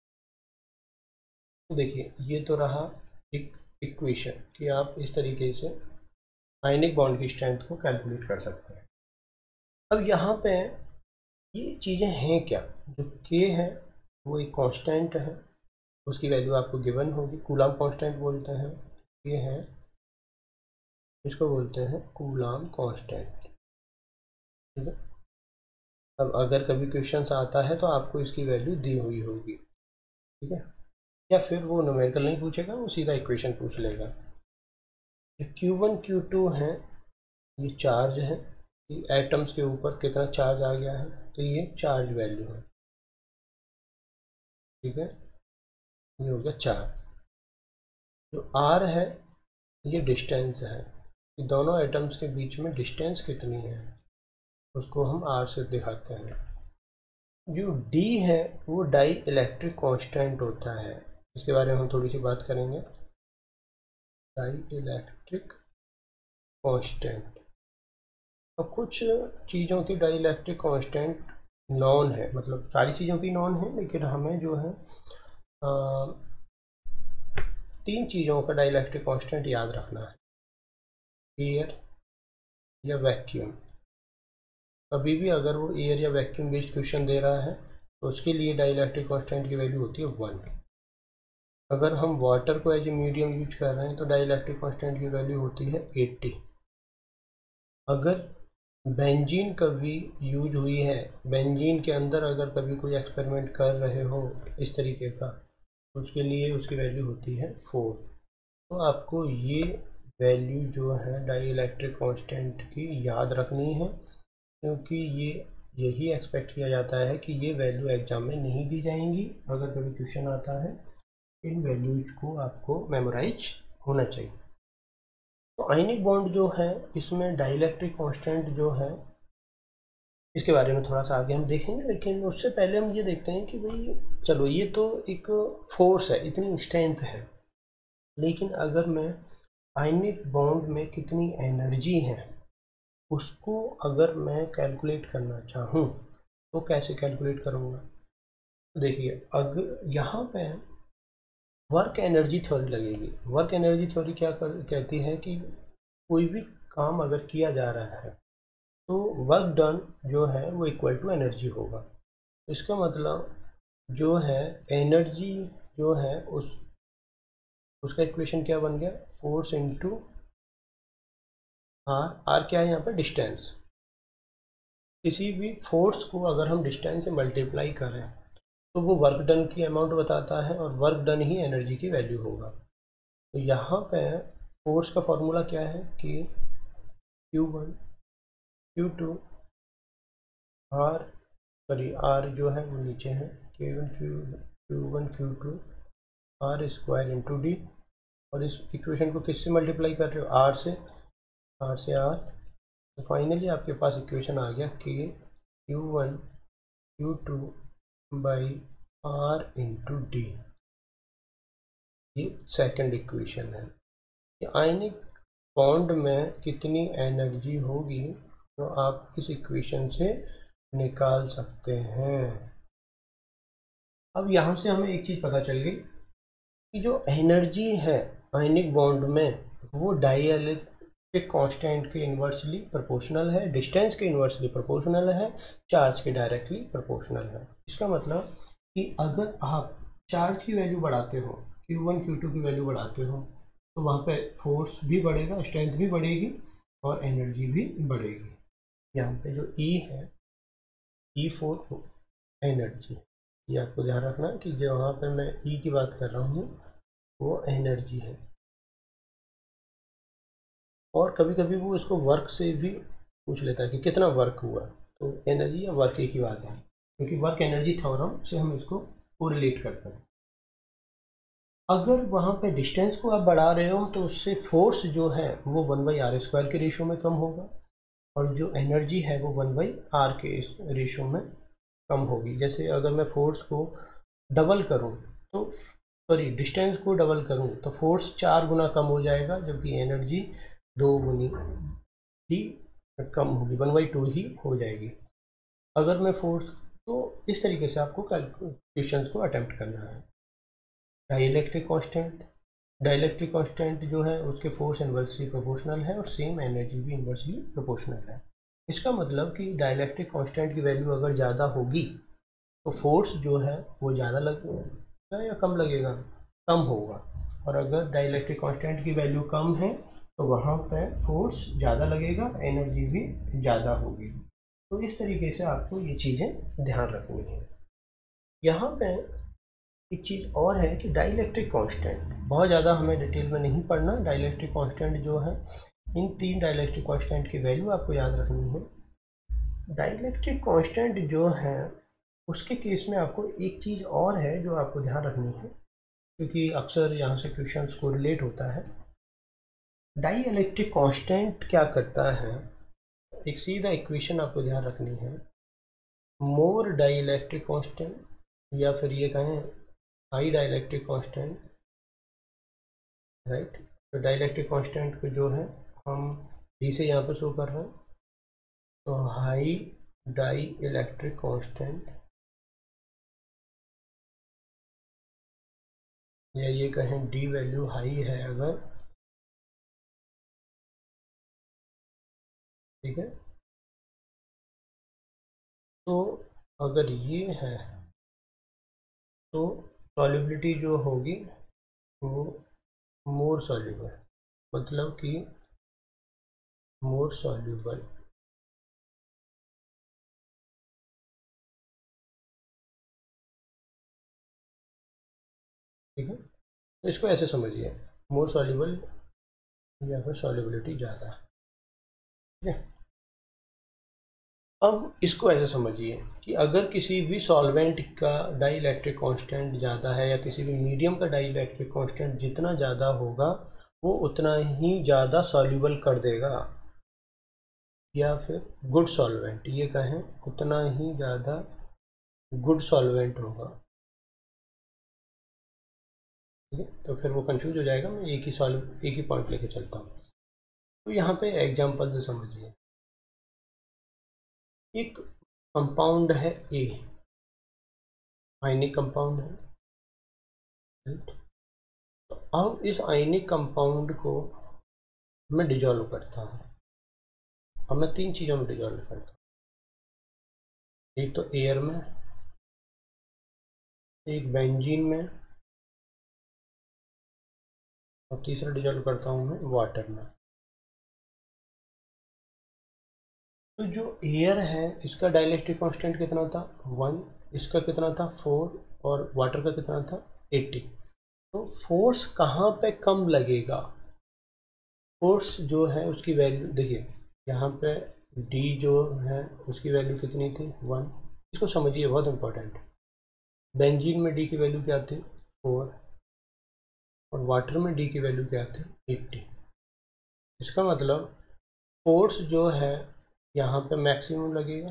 तो देखिए ये तो रहा एक इक्वेशन कि आप इस तरीके से आयनिक बॉन्ड की स्ट्रेंथ को कैलकुलेट कर सकते हैं। अब यहाँ पे ये चीज़ें हैं क्या, जो के है वो एक कांस्टेंट है, उसकी वैल्यू आपको गिवन होगी, कूलम कांस्टेंट बोलते हैं। ये है, इसको बोलते हैं कूलम कांस्टेंट, ठीक है। अब अगर कभी क्वेश्चन आता है तो आपको इसकी वैल्यू दी हुई होगी, ठीक है, या फिर वो न्यूमेरिकल नहीं पूछेगा, वो सीधा इक्वेशन पूछ लेगा। क्यू वन क्यू टू है ये चार्ज है, कि एटम्स के ऊपर कितना चार्ज आ गया है, तो ये चार्ज वैल्यू है, ठीक है, ये हो गया चार्ज। जो आर है ये डिस्टेंस है, कि दोनों एटम्स के बीच में डिस्टेंस कितनी है उसको हम आर से दिखाते हैं। जो डी है वो डाई इलेक्ट्रिक कांस्टेंट होता है, इसके बारे में हम थोड़ी सी बात करेंगे। डाई इलेक्ट्रिक कांस्टेंट, अब कुछ चीज़ों की डाई इलेक्ट्रिक कांस्टेंट नॉन है, मतलब सारी चीज़ों की नॉन है, लेकिन हमें जो है आ, तीन चीज़ों का डाई इलेक्ट्रिक कांस्टेंट याद रखना है। एयर या वैक्यूम, कभी भी अगर वो एयर या वैक्यूम बेस्ड क्वेश्चन दे रहा है तो उसके लिए डाई इलेक्ट्रिक कांस्टेंट की वैल्यू होती है वन। अगर हम वाटर को एज ए मीडियम यूज कर रहे हैं तो डाई इलेक्ट्रिक कांस्टेंट की वैल्यू होती है एट्टी। अगर बेंजीन कभी यूज हुई है, बेंजीन के अंदर अगर कभी कोई एक्सपेरिमेंट कर रहे हो इस तरीके का, तो उसके लिए उसकी वैल्यू होती है फोर। तो आपको ये वैल्यू जो है डाई इलेक्ट्रिक कांस्टेंट की याद रखनी है, क्योंकि ये यही एक्सपेक्ट किया जाता है कि ये वैल्यू एग्जाम में नहीं दी जाएंगी। अगर कभी क्वेश्चन आता है इन वैल्यूज को आपको मेमोराइज होना चाहिए। तो आयनिक बॉन्ड जो है इसमें डाइलेक्ट्रिक कांस्टेंट जो है इसके बारे में थोड़ा सा आगे हम देखेंगे, लेकिन उससे पहले हम ये देखते हैं कि भाई चलो ये तो एक फोर्स है, इतनी स्ट्रेंथ है, लेकिन अगर मैं आयनिक बॉन्ड में कितनी एनर्जी है उसको अगर मैं कैलकुलेट करना चाहूँ तो कैसे कैलकुलेट करूँगा। तो देखिए अगर यहाँ पे वर्क एनर्जी थ्योरी लगेगी। वर्क एनर्जी थ्योरी क्या कर, कहती है कि कोई भी काम अगर किया जा रहा है तो वर्क डन जो है वो इक्वल टू एनर्जी होगा। इसका मतलब जो है एनर्जी जो है उस उसका इक्वेशन क्या बन गया, फोर्स इंटू आर। आर क्या है यहाँ पे, डिस्टेंस। किसी भी फोर्स को अगर हम डिस्टेंस से मल्टीप्लाई करें तो वो वर्क डन की अमाउंट बताता है, और वर्क डन ही एनर्जी की वैल्यू होगा। तो यहाँ पे फोर्स का फॉर्मूला क्या है कि Q one Q two R, sorry R जो है वो नीचे है, Q one Q Q one Q two R square into D. और इस इक्वेशन को किससे मल्टीप्लाई कर रहे हो, आर से, आर से आर। तो फाइनली आपके पास इक्वेशन आ गया कि Q one Q two by R into D. ये सेकंड इक्वेशन है कि आयनिक बॉन्ड में कितनी एनर्जी होगी तो आप इस इक्वेशन से निकाल सकते हैं। अब यहाँ से हमें एक चीज़ पता चल गई कि जो एनर्जी है आयनिक बॉन्ड में वो डाइलेक्ट्रिक कांस्टेंट के इन्वर्सली प्रोपोर्शनल है, डिस्टेंस के इन्वर्सली प्रोपोर्शनल है, चार्ज के डायरेक्टली प्रोपोर्शनल है। इसका मतलब कि अगर आप चार्ज की वैल्यू बढ़ाते हो, क्यू वन क्यू टू की वैल्यू बढ़ाते हो, तो वहाँ पे फोर्स भी बढ़ेगा, स्ट्रेंथ भी बढ़ेगी और एनर्जी भी बढ़ेगी। यहाँ पे जो ई है, ई फोर एनर्जी, ये आपको ध्यान रखना कि जो वहाँ पे मैं ई की बात कर रहा हूँ वो एनर्जी है। और कभी कभी वो इसको वर्क से भी पूछ लेता है कि कितना वर्क हुआ, तो एनर्जी या वर्क एक ही बात है, क्योंकि वर्क एनर्जी थ्योरम से हम इसको कोरिलेट करते हैं। अगर वहाँ पे डिस्टेंस को आप बढ़ा रहे हो तो उससे फोर्स जो है वो वन बाई आर स्क्वायर के रेशो में कम होगा, और जो एनर्जी है वो वन बाई आर के रेशो में कम होगी। जैसे अगर मैं फोर्स को डबल करूँ तो, सॉरी डिस्टेंस को डबल करूँ तो फोर्स चार गुना कम हो जाएगा, जबकि एनर्जी दो गुनी ही कम होगी, वन बाई टू ही हो जाएगी। अगर मैं फोर्स, तो इस तरीके से आपको कैलकुलेशंस को अटेम्प्ट करना है। डाइलेक्ट्रिक कांस्टेंट, डाइलेक्ट्रिक कांस्टेंट जो है उसके फोर्स इन्वर्सली प्रोपोर्शनल है और सेम एनर्जी भी इन्वर्सली प्रोपोर्शनल है। इसका मतलब कि डाइलेक्ट्रिक कांस्टेंट की वैल्यू अगर ज़्यादा होगी तो फोर्स जो है वो ज़्यादा लगेगा या कम लगेगा, कम होगा। और अगर डाइलेक्ट्रिक कांस्टेंट की वैल्यू कम है तो वहाँ पे फोर्स ज़्यादा लगेगा, एनर्जी भी ज़्यादा होगी। तो इस तरीके से आपको ये चीज़ें ध्यान रखनी है। यहाँ पे एक चीज़ और है कि डाइलेक्ट्रिक कांस्टेंट बहुत ज़्यादा हमें डिटेल में नहीं पढ़ना। डाइलेक्ट्रिक कांस्टेंट जो है इन तीन डाइलेक्ट्रिक कांस्टेंट की वैल्यू आपको याद रखनी है। डाइलेक्ट्रिक कांस्टेंट जो है उसके केस में आपको एक चीज़ और है जो आपको ध्यान रखनी है, क्योंकि अक्सर यहाँ से क्वेश्चंस को रिलेट होता है। डाइलेक्ट्रिक कांस्टेंट क्या करता है, एक सीधा इक्वेशन आपको ध्यान रखनी है। मोर डाइलेक्ट्रिक कांस्टेंट या फिर ये कहें हाई डाइलेक्ट्रिक कांस्टेंट, राइट। तो डाइलेक्ट्रिक कांस्टेंट को जो है हम डी से यहाँ पर शो कर रहे हैं, तो हाई डाई इलेक्ट्रिक कांस्टेंट या ये कहें डी वैल्यू हाई है अगर, ठीक है। तो अगर ये है तो सॉल्युबिलिटी जो होगी वो मोर सॉल्युबल, मतलब कि मोर सॉल्युबल, ठीक है। तो इसको ऐसे समझिए, मोर सॉल्युबल या फिर सॉल्युबिलिटी ज़्यादा, ठीक है। अब इसको ऐसे समझिए कि अगर किसी भी सॉल्वेंट का डाइलेक्ट्रिक कांस्टेंट ज़्यादा है या किसी भी मीडियम का डाइलेक्ट्रिक कांस्टेंट जितना ज़्यादा होगा वो उतना ही ज़्यादा सॉल्युबल कर देगा, या फिर गुड सॉल्वेंट ये कहें उतना ही ज़्यादा गुड सॉल्वेंट होगा, ठीक है। तो फिर वो कंफ्यूज हो जाएगा, मैं एक ही सॉल्व एक ही पॉइंट लेके चलता हूँ। तो यहाँ पे एग्जांपल से समझिए, एक कंपाउंड है ए, आयनिक कंपाउंड है, राइट। तो अब इस आयनिक कंपाउंड को मैं डिजोल्व करता हूँ। अब मैं तीन चीज़ों में डिजोल्व करता हूँ, एक तो एयर में, एक बेंजीन में, और तीसरा डिजोल्व करता हूँ मैं वाटर में। तो जो एयर है इसका डाइलेक्ट्रिक कांस्टेंट कितना था, वन, इसका कितना था, फोर, और वाटर का कितना था, एट्टी। तो फोर्स कहाँ पे कम लगेगा, फोर्स जो है उसकी वैल्यू देखिए, यहाँ पे डी जो है उसकी वैल्यू कितनी थी, वन। इसको समझिए, बहुत इंपॉर्टेंट। बेंजीन में डी की वैल्यू क्या थी, फोर, और वाटर में डी की वैल्यू क्या थी, एट्टी। इसका मतलब फोर्स जो है यहाँ पे मैक्सिमम लगेगा,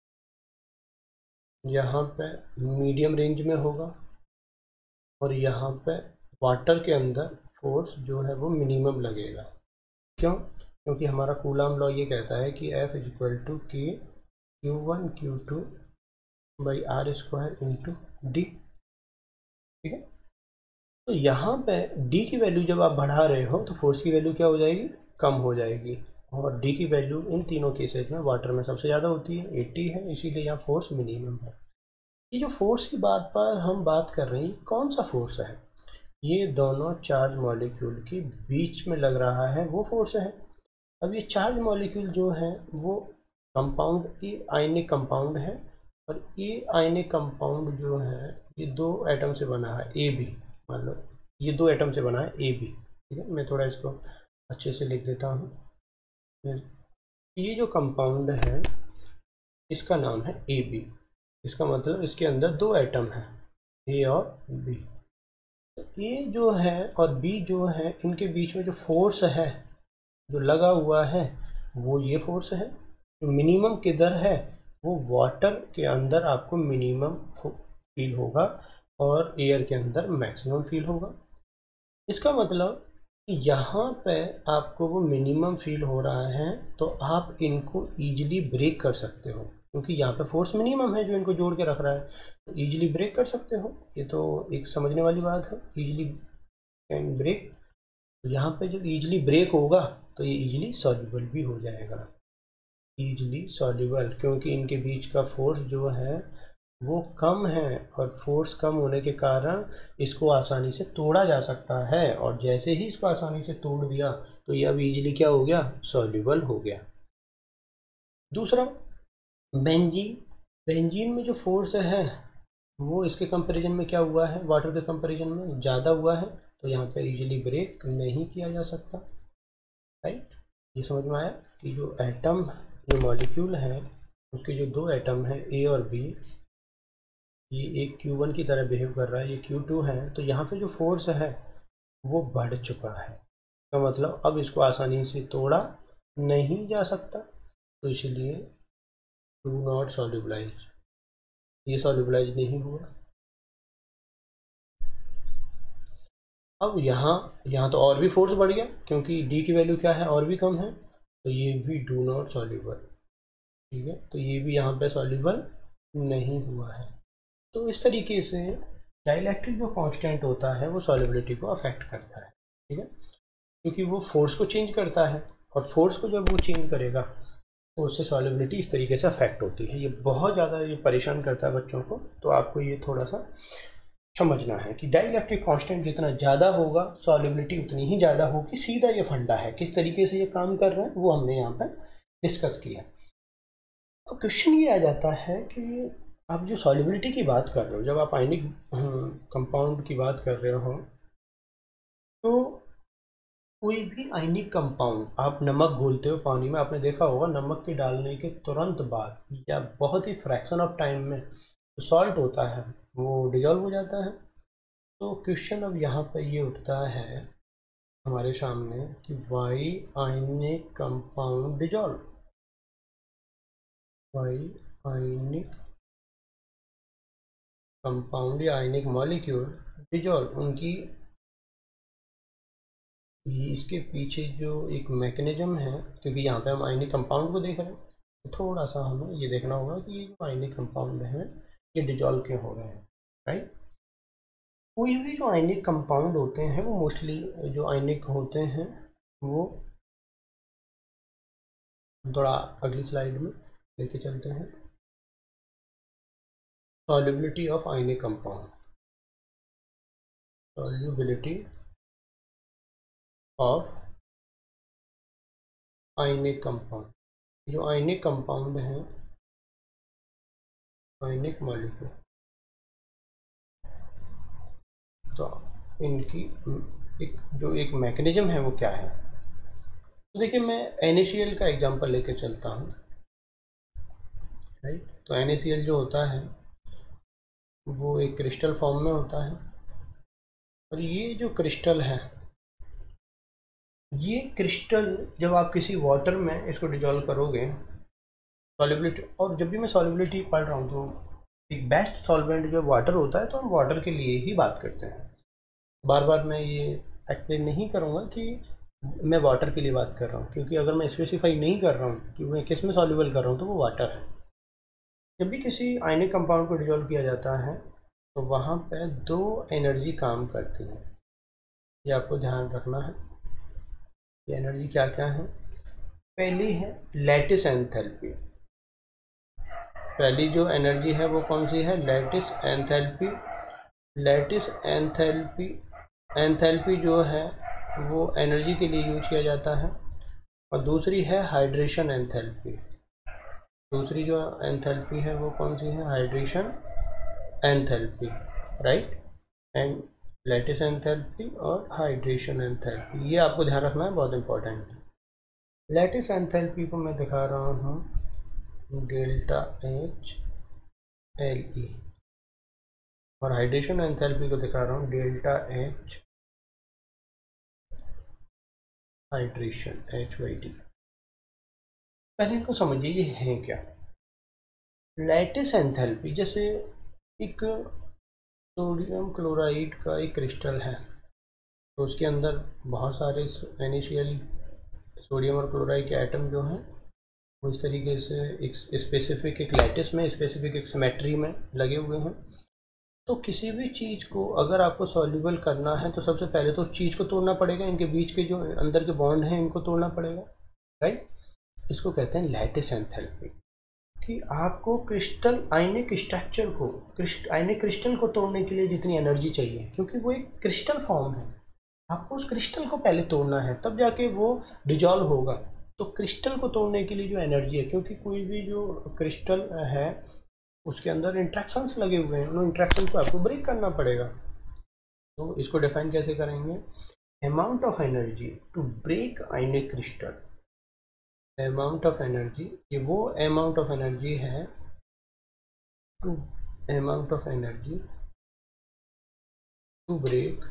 यहाँ पे मीडियम रेंज में होगा, और यहाँ पे वाटर के अंदर फोर्स जो है वो मिनिमम लगेगा। क्यों? क्योंकि हमारा कूलम लॉ ये कहता है कि F is equal to K Q one Q two by R square into D, ठीक है। तो यहाँ पे डी की वैल्यू जब आप बढ़ा रहे हो तो फोर्स की वैल्यू क्या हो जाएगी, कम हो जाएगी, और डी की वैल्यू इन तीनों केसेस में वाटर में सबसे ज़्यादा होती है, एट्टी है, इसीलिए यहाँ फोर्स मिनिमम है। ये जो फोर्स की बात पर हम बात कर रहे हैं, ये कौन सा फोर्स है, ये दोनों चार्ज मॉलिक्यूल के बीच में लग रहा है वो फोर्स है। अब ये चार्ज मॉलिक्यूल जो है वो कंपाउंड ए आयनिक कंपाउंड है, और ए आयनिक कंपाउंड जो है ये दो एटम से बना है, ए बी, मान लो ये दो एटम से बना है ए बी, ठीक है। मैं थोड़ा इसको अच्छे से लिख देता हूँ। ये जो कंपाउंड है इसका नाम है ए बी, इसका मतलब इसके अंदर दो एटम है, ए और बी। ए जो है और बी जो है इनके बीच में जो फोर्स है जो लगा हुआ है वो ये फोर्स है। जो मिनिमम किधर है, वो वाटर के अंदर आपको मिनिमम फील होगा और एयर के अंदर मैक्सिमम फील होगा। इसका मतलब कि यहाँ पे आपको वो मिनिमम फील हो रहा है तो आप इनको ईजिली ब्रेक कर सकते हो, क्योंकि यहाँ पे फोर्स मिनिमम है जो इनको जोड़ के रख रहा है, तो ईजिली ब्रेक कर सकते हो। ये तो एक समझने वाली बात है, ईजिली कैन ब्रेक। तो यहाँ पे जब ईजिली ब्रेक होगा तो ये ईजिली सॉल्युबल भी हो जाएगा, ईजिली सॉल्युबल, क्योंकि इनके बीच का फोर्स जो है वो कम है, और फोर्स कम होने के कारण इसको आसानी से तोड़ा जा सकता है, और जैसे ही इसको आसानी से तोड़ दिया तो ये अब इजीली क्या हो गया, सॉल्युबल हो गया। दूसरा, बेंजीन, बेंजीन में जो फोर्स है वो इसके कंपैरिजन में क्या हुआ है, वाटर के कंपैरिजन में ज़्यादा हुआ है, तो यहाँ पे इजीली ब्रेक नहीं किया जा सकता, राइट। ये समझ में आया कि जो एटम, जो मॉलिक्यूल है, उसके जो दो एटम हैं ए और बी, ये एक क्यू वन की तरह बिहेव कर रहा है, ये क्यू टू है, तो यहाँ पे जो फोर्स है वो बढ़ चुका है। तो मतलब अब इसको आसानी से तोड़ा नहीं जा सकता, तो इसलिए डू नॉट सॉल्युबलाइज, ये सॉल्युबलाइज नहीं हुआ। अब यहाँ यहाँ तो और भी फोर्स बढ़ गया, क्योंकि डी की वैल्यू क्या है, और भी कम है, तो ये भी डू नॉट सॉल्युबल। ठीक है, तो ये भी यहाँ पे सॉल्युबल नहीं हुआ है। तो इस तरीके से डाइलेक्ट्रिक जो कांस्टेंट होता है वो सॉल्युबिलिटी को अफेक्ट करता है। ठीक है, क्योंकि वो फोर्स को चेंज करता है, और फोर्स को जब वो चेंज करेगा तो उससे सॉल्युबिलिटी इस तरीके से अफेक्ट होती है। ये बहुत ज़्यादा ये परेशान करता है बच्चों को, तो आपको ये थोड़ा सा समझना है कि डाइलेक्ट्रिक कांस्टेंट जितना ज़्यादा होगा सॉल्युबिलिटी उतनी ही ज़्यादा होगी। सीधा ये फंडा है, किस तरीके से ये काम कर रहा है वो हमने यहाँ पर डिस्कस किया। अब क्वेश्चन ये आ जाता है कि आप जो सॉल्युबिलिटी की बात कर रहे हो, जब आप आयनिक कंपाउंड की बात कर रहे हो, तो कोई भी आयनिक कंपाउंड, आप नमक घोलते हो पानी में, आपने देखा होगा नमक के डालने के तुरंत बाद या बहुत ही फ्रैक्शन ऑफ टाइम में जो सॉल्ट होता है वो डिजॉल्व हो जाता है। तो क्वेश्चन अब यहाँ पर ये उठता है हमारे सामने कि why ionic compound dissolve, why ionic compound या आयनिक मॉलिक्यूल डिजॉल्व, उनकी ये इसके पीछे जो एक मैकेनिज्म है, क्योंकि यहाँ पे हम आयनिक कंपाउंड को देख रहे हैं, तो थोड़ा सा हमें ये देखना होगा कि ये जो आयनिक कंपाउंड है ये डिजॉल्व क्यों हो रहे हैं। राइट, कोई भी जो आयनिक कंपाउंड होते हैं वो मोस्टली जो आयनिक होते हैं वो, थोड़ा अगली स्लाइड में लेके चलते हैं, solubility of ionic compound, solubility of ionic compound, जो आयनिक कंपाउंड है, आयनिक मॉलिक्यूल, तो इनकी एक जो एक मैकेनिज्म है वो क्या है। तो देखिए मैं एन ए सी एल का एग्जांपल लेके चलता हूँ। राइट, तो एन ए सी एल जो होता है वो एक क्रिस्टल फॉर्म में होता है, और ये जो क्रिस्टल है, ये क्रिस्टल जब आप किसी वाटर में इसको डिजॉल्व करोगे, सॉल्युबिलिटी, और जब भी मैं सॉल्युबिलिटी पढ़ रहा हूँ तो एक बेस्ट सॉल्वेंट जो वाटर होता है, तो हम वाटर के लिए ही बात करते हैं। बार बार मैं ये एक्सप्लेन नहीं करूँगा कि मैं वाटर के लिए बात कर रहा हूँ, क्योंकि अगर मैं स्पेसिफाई नहीं कर रहा हूँ कि मैं किस में सॉल्युबल कर रहा हूँ तो वो वाटर है। जब भी किसी आयनिक कंपाउंड को डिजोल्व किया जाता है तो वहाँ पे दो एनर्जी काम करती है, ये आपको ध्यान रखना है। ये एनर्जी क्या क्या है, पहली है लैटिस एंथैल्पी, पहली जो एनर्जी है वो कौन सी है, lattice enthalpy. Lattice enthalpy, enthalpy जो है वो एनर्जी के लिए यूज किया जाता है। और दूसरी है हाइड्रेशन एंथैल्पी, दूसरी जो एंथैल्पी है वो कौन सी है, hydration enthalpy. Right, and lattice enthalpy और हाइड्रेशन एंथैल्पी, ये आपको ध्यान रखना है, बहुत इंपॉर्टेंट है। लैटिस एंथैल्पी को मैं दिखा रहा हूँ डेल्टा एच एल ई, और हाइड्रेशन एंथैल्पी को दिखा रहा हूँ delta H hydration, H Y D. पहले इनको समझिए ये है क्या। लैटिस एंथैल्पी, जैसे एक सोडियम क्लोराइड का एक क्रिस्टल है, तो उसके अंदर बहुत सारे इनिशियल सोडियम और क्लोराइड के एटम जो हैं वो इस तरीके से एक स्पेसिफिक एक लैटिस में, स्पेसिफिक एक सिमेट्री में लगे हुए हैं। तो किसी भी चीज़ को अगर आपको सॉल्युबल करना है तो सबसे पहले तो उस चीज़ को तोड़ना पड़ेगा, इनके बीच के जो अंदर के बॉन्ड हैं इनको तोड़ना पड़ेगा। राइट, इसको कहते हैं लैटिस एंथैल्पी, कि आपको क्रिस्टल आयनिक स्ट्रक्चर को, आयनिक क्रिस्टल को तोड़ने के लिए जितनी एनर्जी चाहिए, क्योंकि वो एक क्रिस्टल फॉर्म है, आपको उस क्रिस्टल को पहले तोड़ना है तब जाके वो डिजॉल्व होगा। तो क्रिस्टल को तोड़ने के लिए जो एनर्जी है, क्योंकि कोई भी जो क्रिस्टल है उसके अंदर इंट्रैक्शंस लगे हुए हैं, उन इंट्रैक्शन को आपको ब्रेक करना पड़ेगा। तो इसको डिफाइन कैसे करेंगे, amount of energy to break ionic crystal, amount of energy, ये वो अमाउंट ऑफ एनर्जी है to amount of energy to break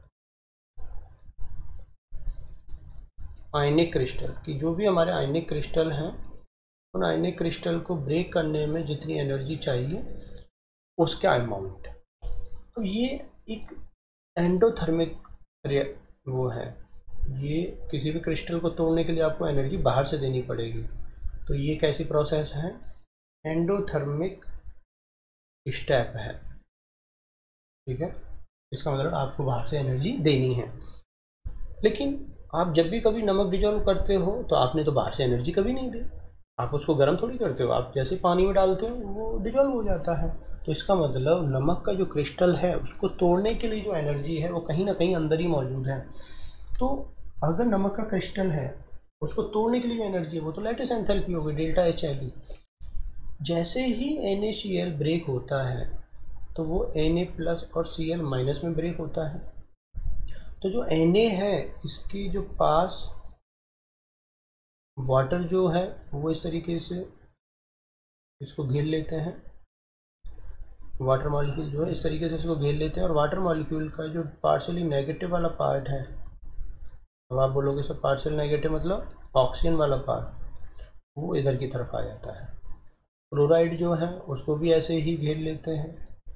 ionic crystal, कि जो भी हमारे आयनिक क्रिस्टल हैं उन आयनिक क्रिस्टल को ब्रेक करने में जितनी एनर्जी चाहिए उसका अमाउंट। तो ये एक एंडोथर्मिक वो है, ये किसी भी क्रिस्टल को तोड़ने के लिए आपको एनर्जी बाहर से देनी पड़ेगी। तो ये कैसी प्रोसेस है, एंडोथर्मिक स्टेप है, ठीक है। इसका मतलब आपको बाहर से एनर्जी देनी है। लेकिन आप जब भी कभी नमक डिजोल्व करते हो तो आपने तो बाहर से एनर्जी कभी नहीं दी, आप उसको गर्म थोड़ी करते हो, आप जैसे पानी में डालते हो वो डिजोल्व हो जाता है। तो इसका मतलब नमक का जो क्रिस्टल है उसको तोड़ने के लिए जो एनर्जी है वो कहीं ना कहीं अंदर ही मौजूद है। तो अगर नमक का क्रिस्टल है उसको तोड़ने के लिए जो एनर्जी है वो तो लैटिस एंथैल्पी होगी, डेल्टा एच एल ई। जैसे ही N A C L break होता है तो वो एन ए प्लस और सी एल माइनस में ब्रेक होता है। तो जो एन ए है इसकी जो पास वाटर जो है वो इस तरीके से इसको घेर लेते हैं, वाटर मॉलिक्यूल जो है इस तरीके से इसको घेर लेते हैं, और वाटर मॉलिक्यूल का जो पार्शियली नेगेटिव वाला पार्ट है, अब आप बोलोगे सर पार्शियल नेगेटिव मतलब ऑक्सीजन वाला पार्ट, वो इधर की तरफ आ जाता है। क्लोराइड जो है उसको भी ऐसे ही घेर लेते हैं,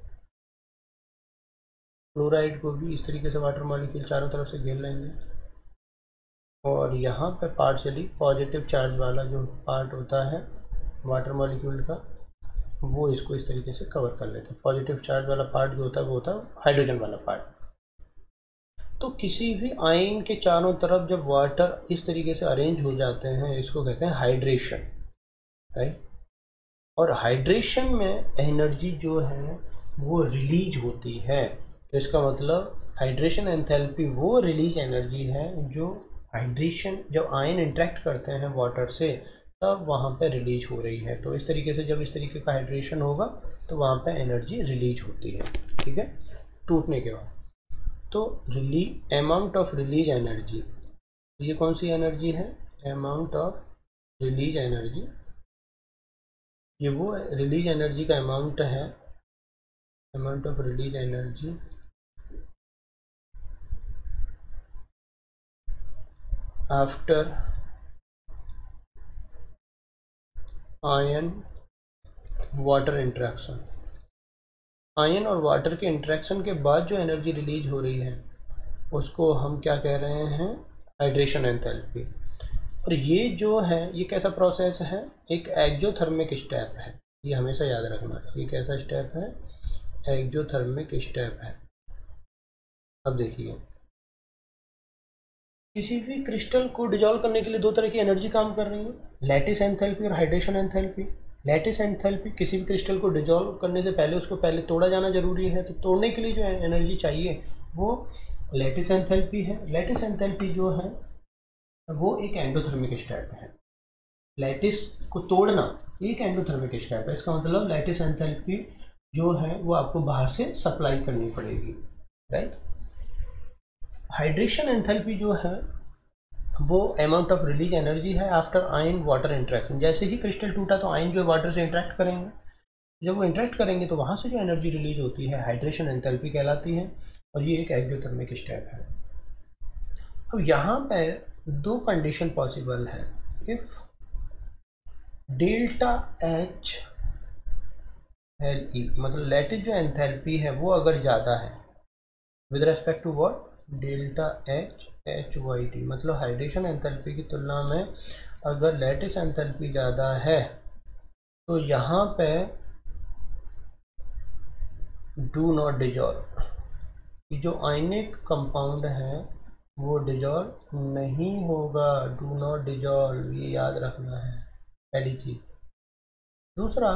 क्लोराइड को भी इस तरीके से वाटर मॉलिक्यूल चारों तरफ से घेर लेंगे, और यहाँ पे पार्शियली पॉजिटिव चार्ज वाला जो पार्ट होता है वाटर मॉलिक्यूल का वो इसको इस तरीके से कवर कर लेते हैं। पॉजिटिव चार्ज वाला पार्ट जो होता है वो होता है हाइड्रोजन वाला पार्ट। तो किसी भी आयन के चारों तरफ जब वाटर इस तरीके से अरेंज हो जाते हैं इसको कहते हैं हाइड्रेशन, राइट। और हाइड्रेशन में एनर्जी जो है वो रिलीज होती है। तो इसका मतलब हाइड्रेशन एंथैल्पी वो रिलीज एनर्जी है जो हाइड्रेशन जब आयन इंटरेक्ट करते हैं वाटर से तब वहाँ पे रिलीज हो रही है। तो इस तरीके से जब इस तरीके का हाइड्रेशन होगा तो वहाँ पे एनर्जी रिलीज होती है, ठीक है, टूटने के बाद। तो release amount of release energy, ये कौन सी एनर्जी है, अमाउंट ऑफ रिलीज एनर्जी, ये वो रिलीज एनर्जी का अमाउंट है, amount of release energy after ion water interaction. Ion और वाटर के इंटरेक्शन के बाद जो एनर्जी रिलीज हो रही है उसको हम क्या कह रहे हैं, हाइड्रेशन एंथैल्पी। और ये जो है ये कैसा प्रोसेस है, एक एक्जोथर्मिक स्टेप है, ये हमेशा याद रखना। ये कैसा स्टेप है, एक्जोथर्मिक स्टेप है। अब देखिए किसी भी क्रिस्टल को डिजोल्व करने के लिए दो तरह की एनर्जी काम कर रही है, लैटिस एंथैल्पी और हाइड्रेशन एंथैल्पी। लैटिस एंथैल्पी किसी भी क्रिस्टल को डिजोल्व करने से पहले उसको पहले तोड़ा जाना जरूरी है, तो तोड़ने के लिए जो एनर्जी चाहिए वो लैटिस एंथैल्पी है। लैटिस एंथैल्पी जो है वो एक एंडोथर्मिक स्टेप है। लैटिस को तोड़ना एक एंडोथर्मिक स्टेप है, इसका मतलब लैटिस एंथैल्पी जो है वो आपको बाहर से सप्लाई करनी पड़ेगी, राइट। हाइड्रेशन एंथैल्पी जो है वो अमाउंट ऑफ रिलीज एनर्जी है आफ्टर आयन वाटर इंटरेक्शन। जैसे ही क्रिस्टल टूटा तो आयन जो वाटर से इंटरेक्ट करेंगे, जब वो इंटरेक्ट करेंगे तो वहाँ से जो एनर्जी रिलीज होती है हाइड्रेशन एंथैल्पी कहलाती है, और ये एक एक्सोथर्मिक स्टेप है। अब यहाँ पे दो कंडीशन पॉसिबल है, if delta H L E मतलब लैटिस जो एंथैल्पी है वो अगर ज़्यादा है with respect to what, delta H H Y D, मतलब हाइड्रेशन एंथैल्पी की तुलना में अगर लैटिस एंथैल्पी ज़्यादा है तो यहाँ पे डू नॉट डिजॉल्व, कि जो आयनिक कंपाउंड है वो डिजॉल्व नहीं होगा, डू नॉट डिजॉल्व, ये याद रखना है पहली चीज। दूसरा,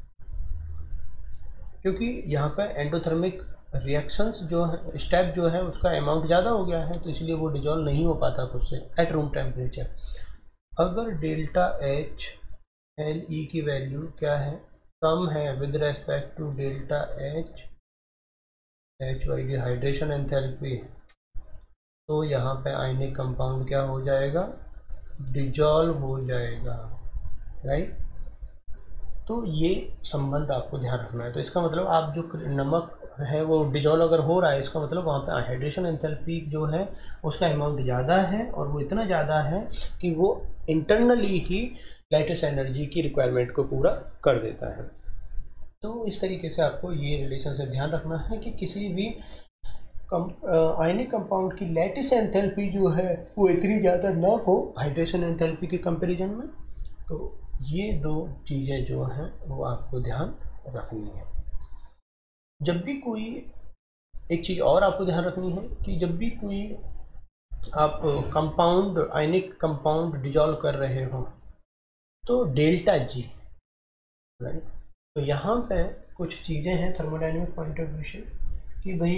क्योंकि यहाँ पे एंडोथर्मिक रिएक्शंस जो है स्टेप जो है उसका अमाउंट ज़्यादा हो गया है तो इसलिए वो डिजॉल्व नहीं हो पाता खुद से एट रूम टेम्परेचर। अगर डेल्टा एच एल ई की वैल्यू क्या है, कम है with respect to delta H H Y D hydration enthalpy, तो यहाँ पे आयनिक कंपाउंड क्या हो जाएगा, डिजॉल्व हो जाएगा, राइट। तो ये संबंध आपको ध्यान रखना है। तो इसका मतलब आप जो नमक है वो डिजॉल्व अगर हो रहा है, इसका मतलब वहाँ पे हाइड्रेशन एंथैल्पी जो है उसका अमाउंट ज़्यादा है, और वो इतना ज़्यादा है कि वो इंटरनली ही लाइटेस्ट एनर्जी की रिक्वायरमेंट को पूरा कर देता है। तो इस तरीके से आपको ये रिलेशन से ध्यान रखना है कि किसी भी आयनिक कंपाउंड की लैटिस एंथैल्पी जो है वो इतनी ज़्यादा ना हो हाइड्रेशन एंथैल्पी के कंपैरिजन में। तो ये दो चीज़ें जो हैं वो आपको ध्यान रखनी है। जब भी कोई एक चीज़ और आपको ध्यान रखनी है कि जब भी कोई आप कंपाउंड आयनिक कंपाउंड डिजॉल्व कर रहे हो तो डेल्टा जी, राइट। तो यहाँ पे कुछ चीज़ें हैं थर्मोडायनेमिक पॉइंट ऑफ व्यू से कि भाई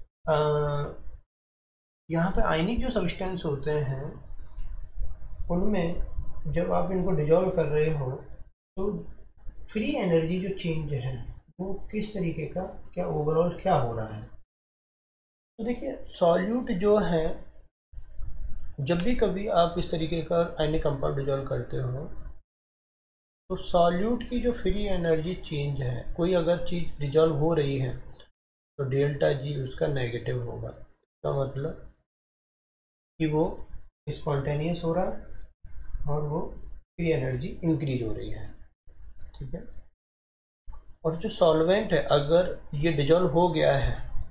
यहाँ पे आयनिक जो सब्सटेंस होते हैं उनमें जब आप इनको डिजॉल्व कर रहे हो तो फ्री एनर्जी जो चेंज है वो किस तरीके का, क्या ओवरऑल क्या हो रहा है। तो देखिए सॉल्यूट जो है, जब भी कभी आप इस तरीके का आयनिक कंपाउंड डिजॉल्व करते हो तो सॉल्यूट की जो फ्री एनर्जी चेंज है, कोई अगर चीज़ डिजॉल्व हो रही है तो डेल्टा जी उसका नेगेटिव होगा। इसका मतलब कि वो स्पॉन्टेनियस हो रहा है और वो फ्री एनर्जी इंक्रीज हो रही है, ठीक है। और जो सॉल्वेंट है अगर ये डिजॉल्व हो गया है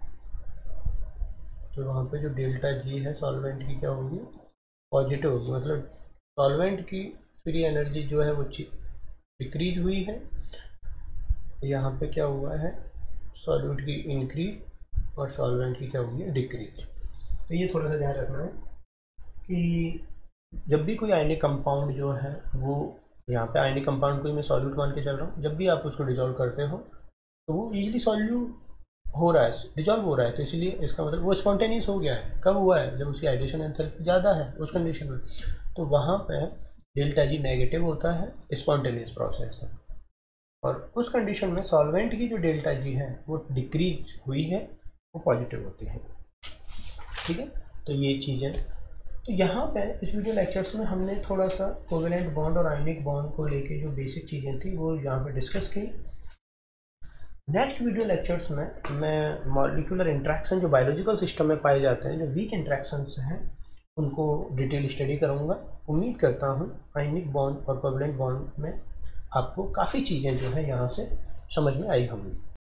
तो वहाँ पे जो डेल्टा जी है सॉल्वेंट की क्या होगी, पॉजिटिव होगी। मतलब सॉल्वेंट की फ्री एनर्जी जो है वो डिक्रीज हुई है, यहाँ पे क्या हुआ है सॉल्यूट की इंक्रीज और सॉल्वेंट की क्या हुई है डिक्रीज। तो ये थोड़ा सा ध्यान रखना है कि जब भी कोई आयनिक कंपाउंड जो है वो, यहाँ पे आयनिक कंपाउंड को ही मैं सॉल्यूट मान के चल रहा हूँ, जब भी आप उसको डिजॉल्व करते हो तो वो इजीली सॉल्यूट हो रहा है, डिजॉल्व हो रहा है। तो इसलिए इसका मतलब वो स्पॉन्टेनियस हो गया है। कब हुआ है, जब उसकी हाइड्रेशन एंथैल्पी ज़्यादा है उस कंडीशन में, तो वहाँ पे डेल्टा जी नेगेटिव होता है, स्पॉन्टेनियस प्रोसेस है। और उस कंडीशन में सॉल्वेंट की जो डेल्टा जी है वो डिक्रीज हुई है, वो पॉजिटिव होती है, ठीक है। तो ये चीज़ें, तो यहाँ पे इस वीडियो लेक्चर्स में हमने थोड़ा सा कोवेलेंट बॉन्ड और आयनिक बॉन्ड को लेके जो बेसिक चीज़ें थी वो यहाँ पे डिस्कस की। नेक्स्ट वीडियो लेक्चर्स में मैं मॉलिक्यूलर इंट्रैक्शन जो बायोलॉजिकल सिस्टम में पाए जाते हैं, जो वीक इंट्रैक्शंस हैं, उनको डिटेल स्टडी करूँगा। उम्मीद करता हूँ आयनिक बॉन्ड और कोवेलेंट बॉन्ड में आपको काफ़ी चीज़ें जो है यहाँ से समझ में आई होंगी।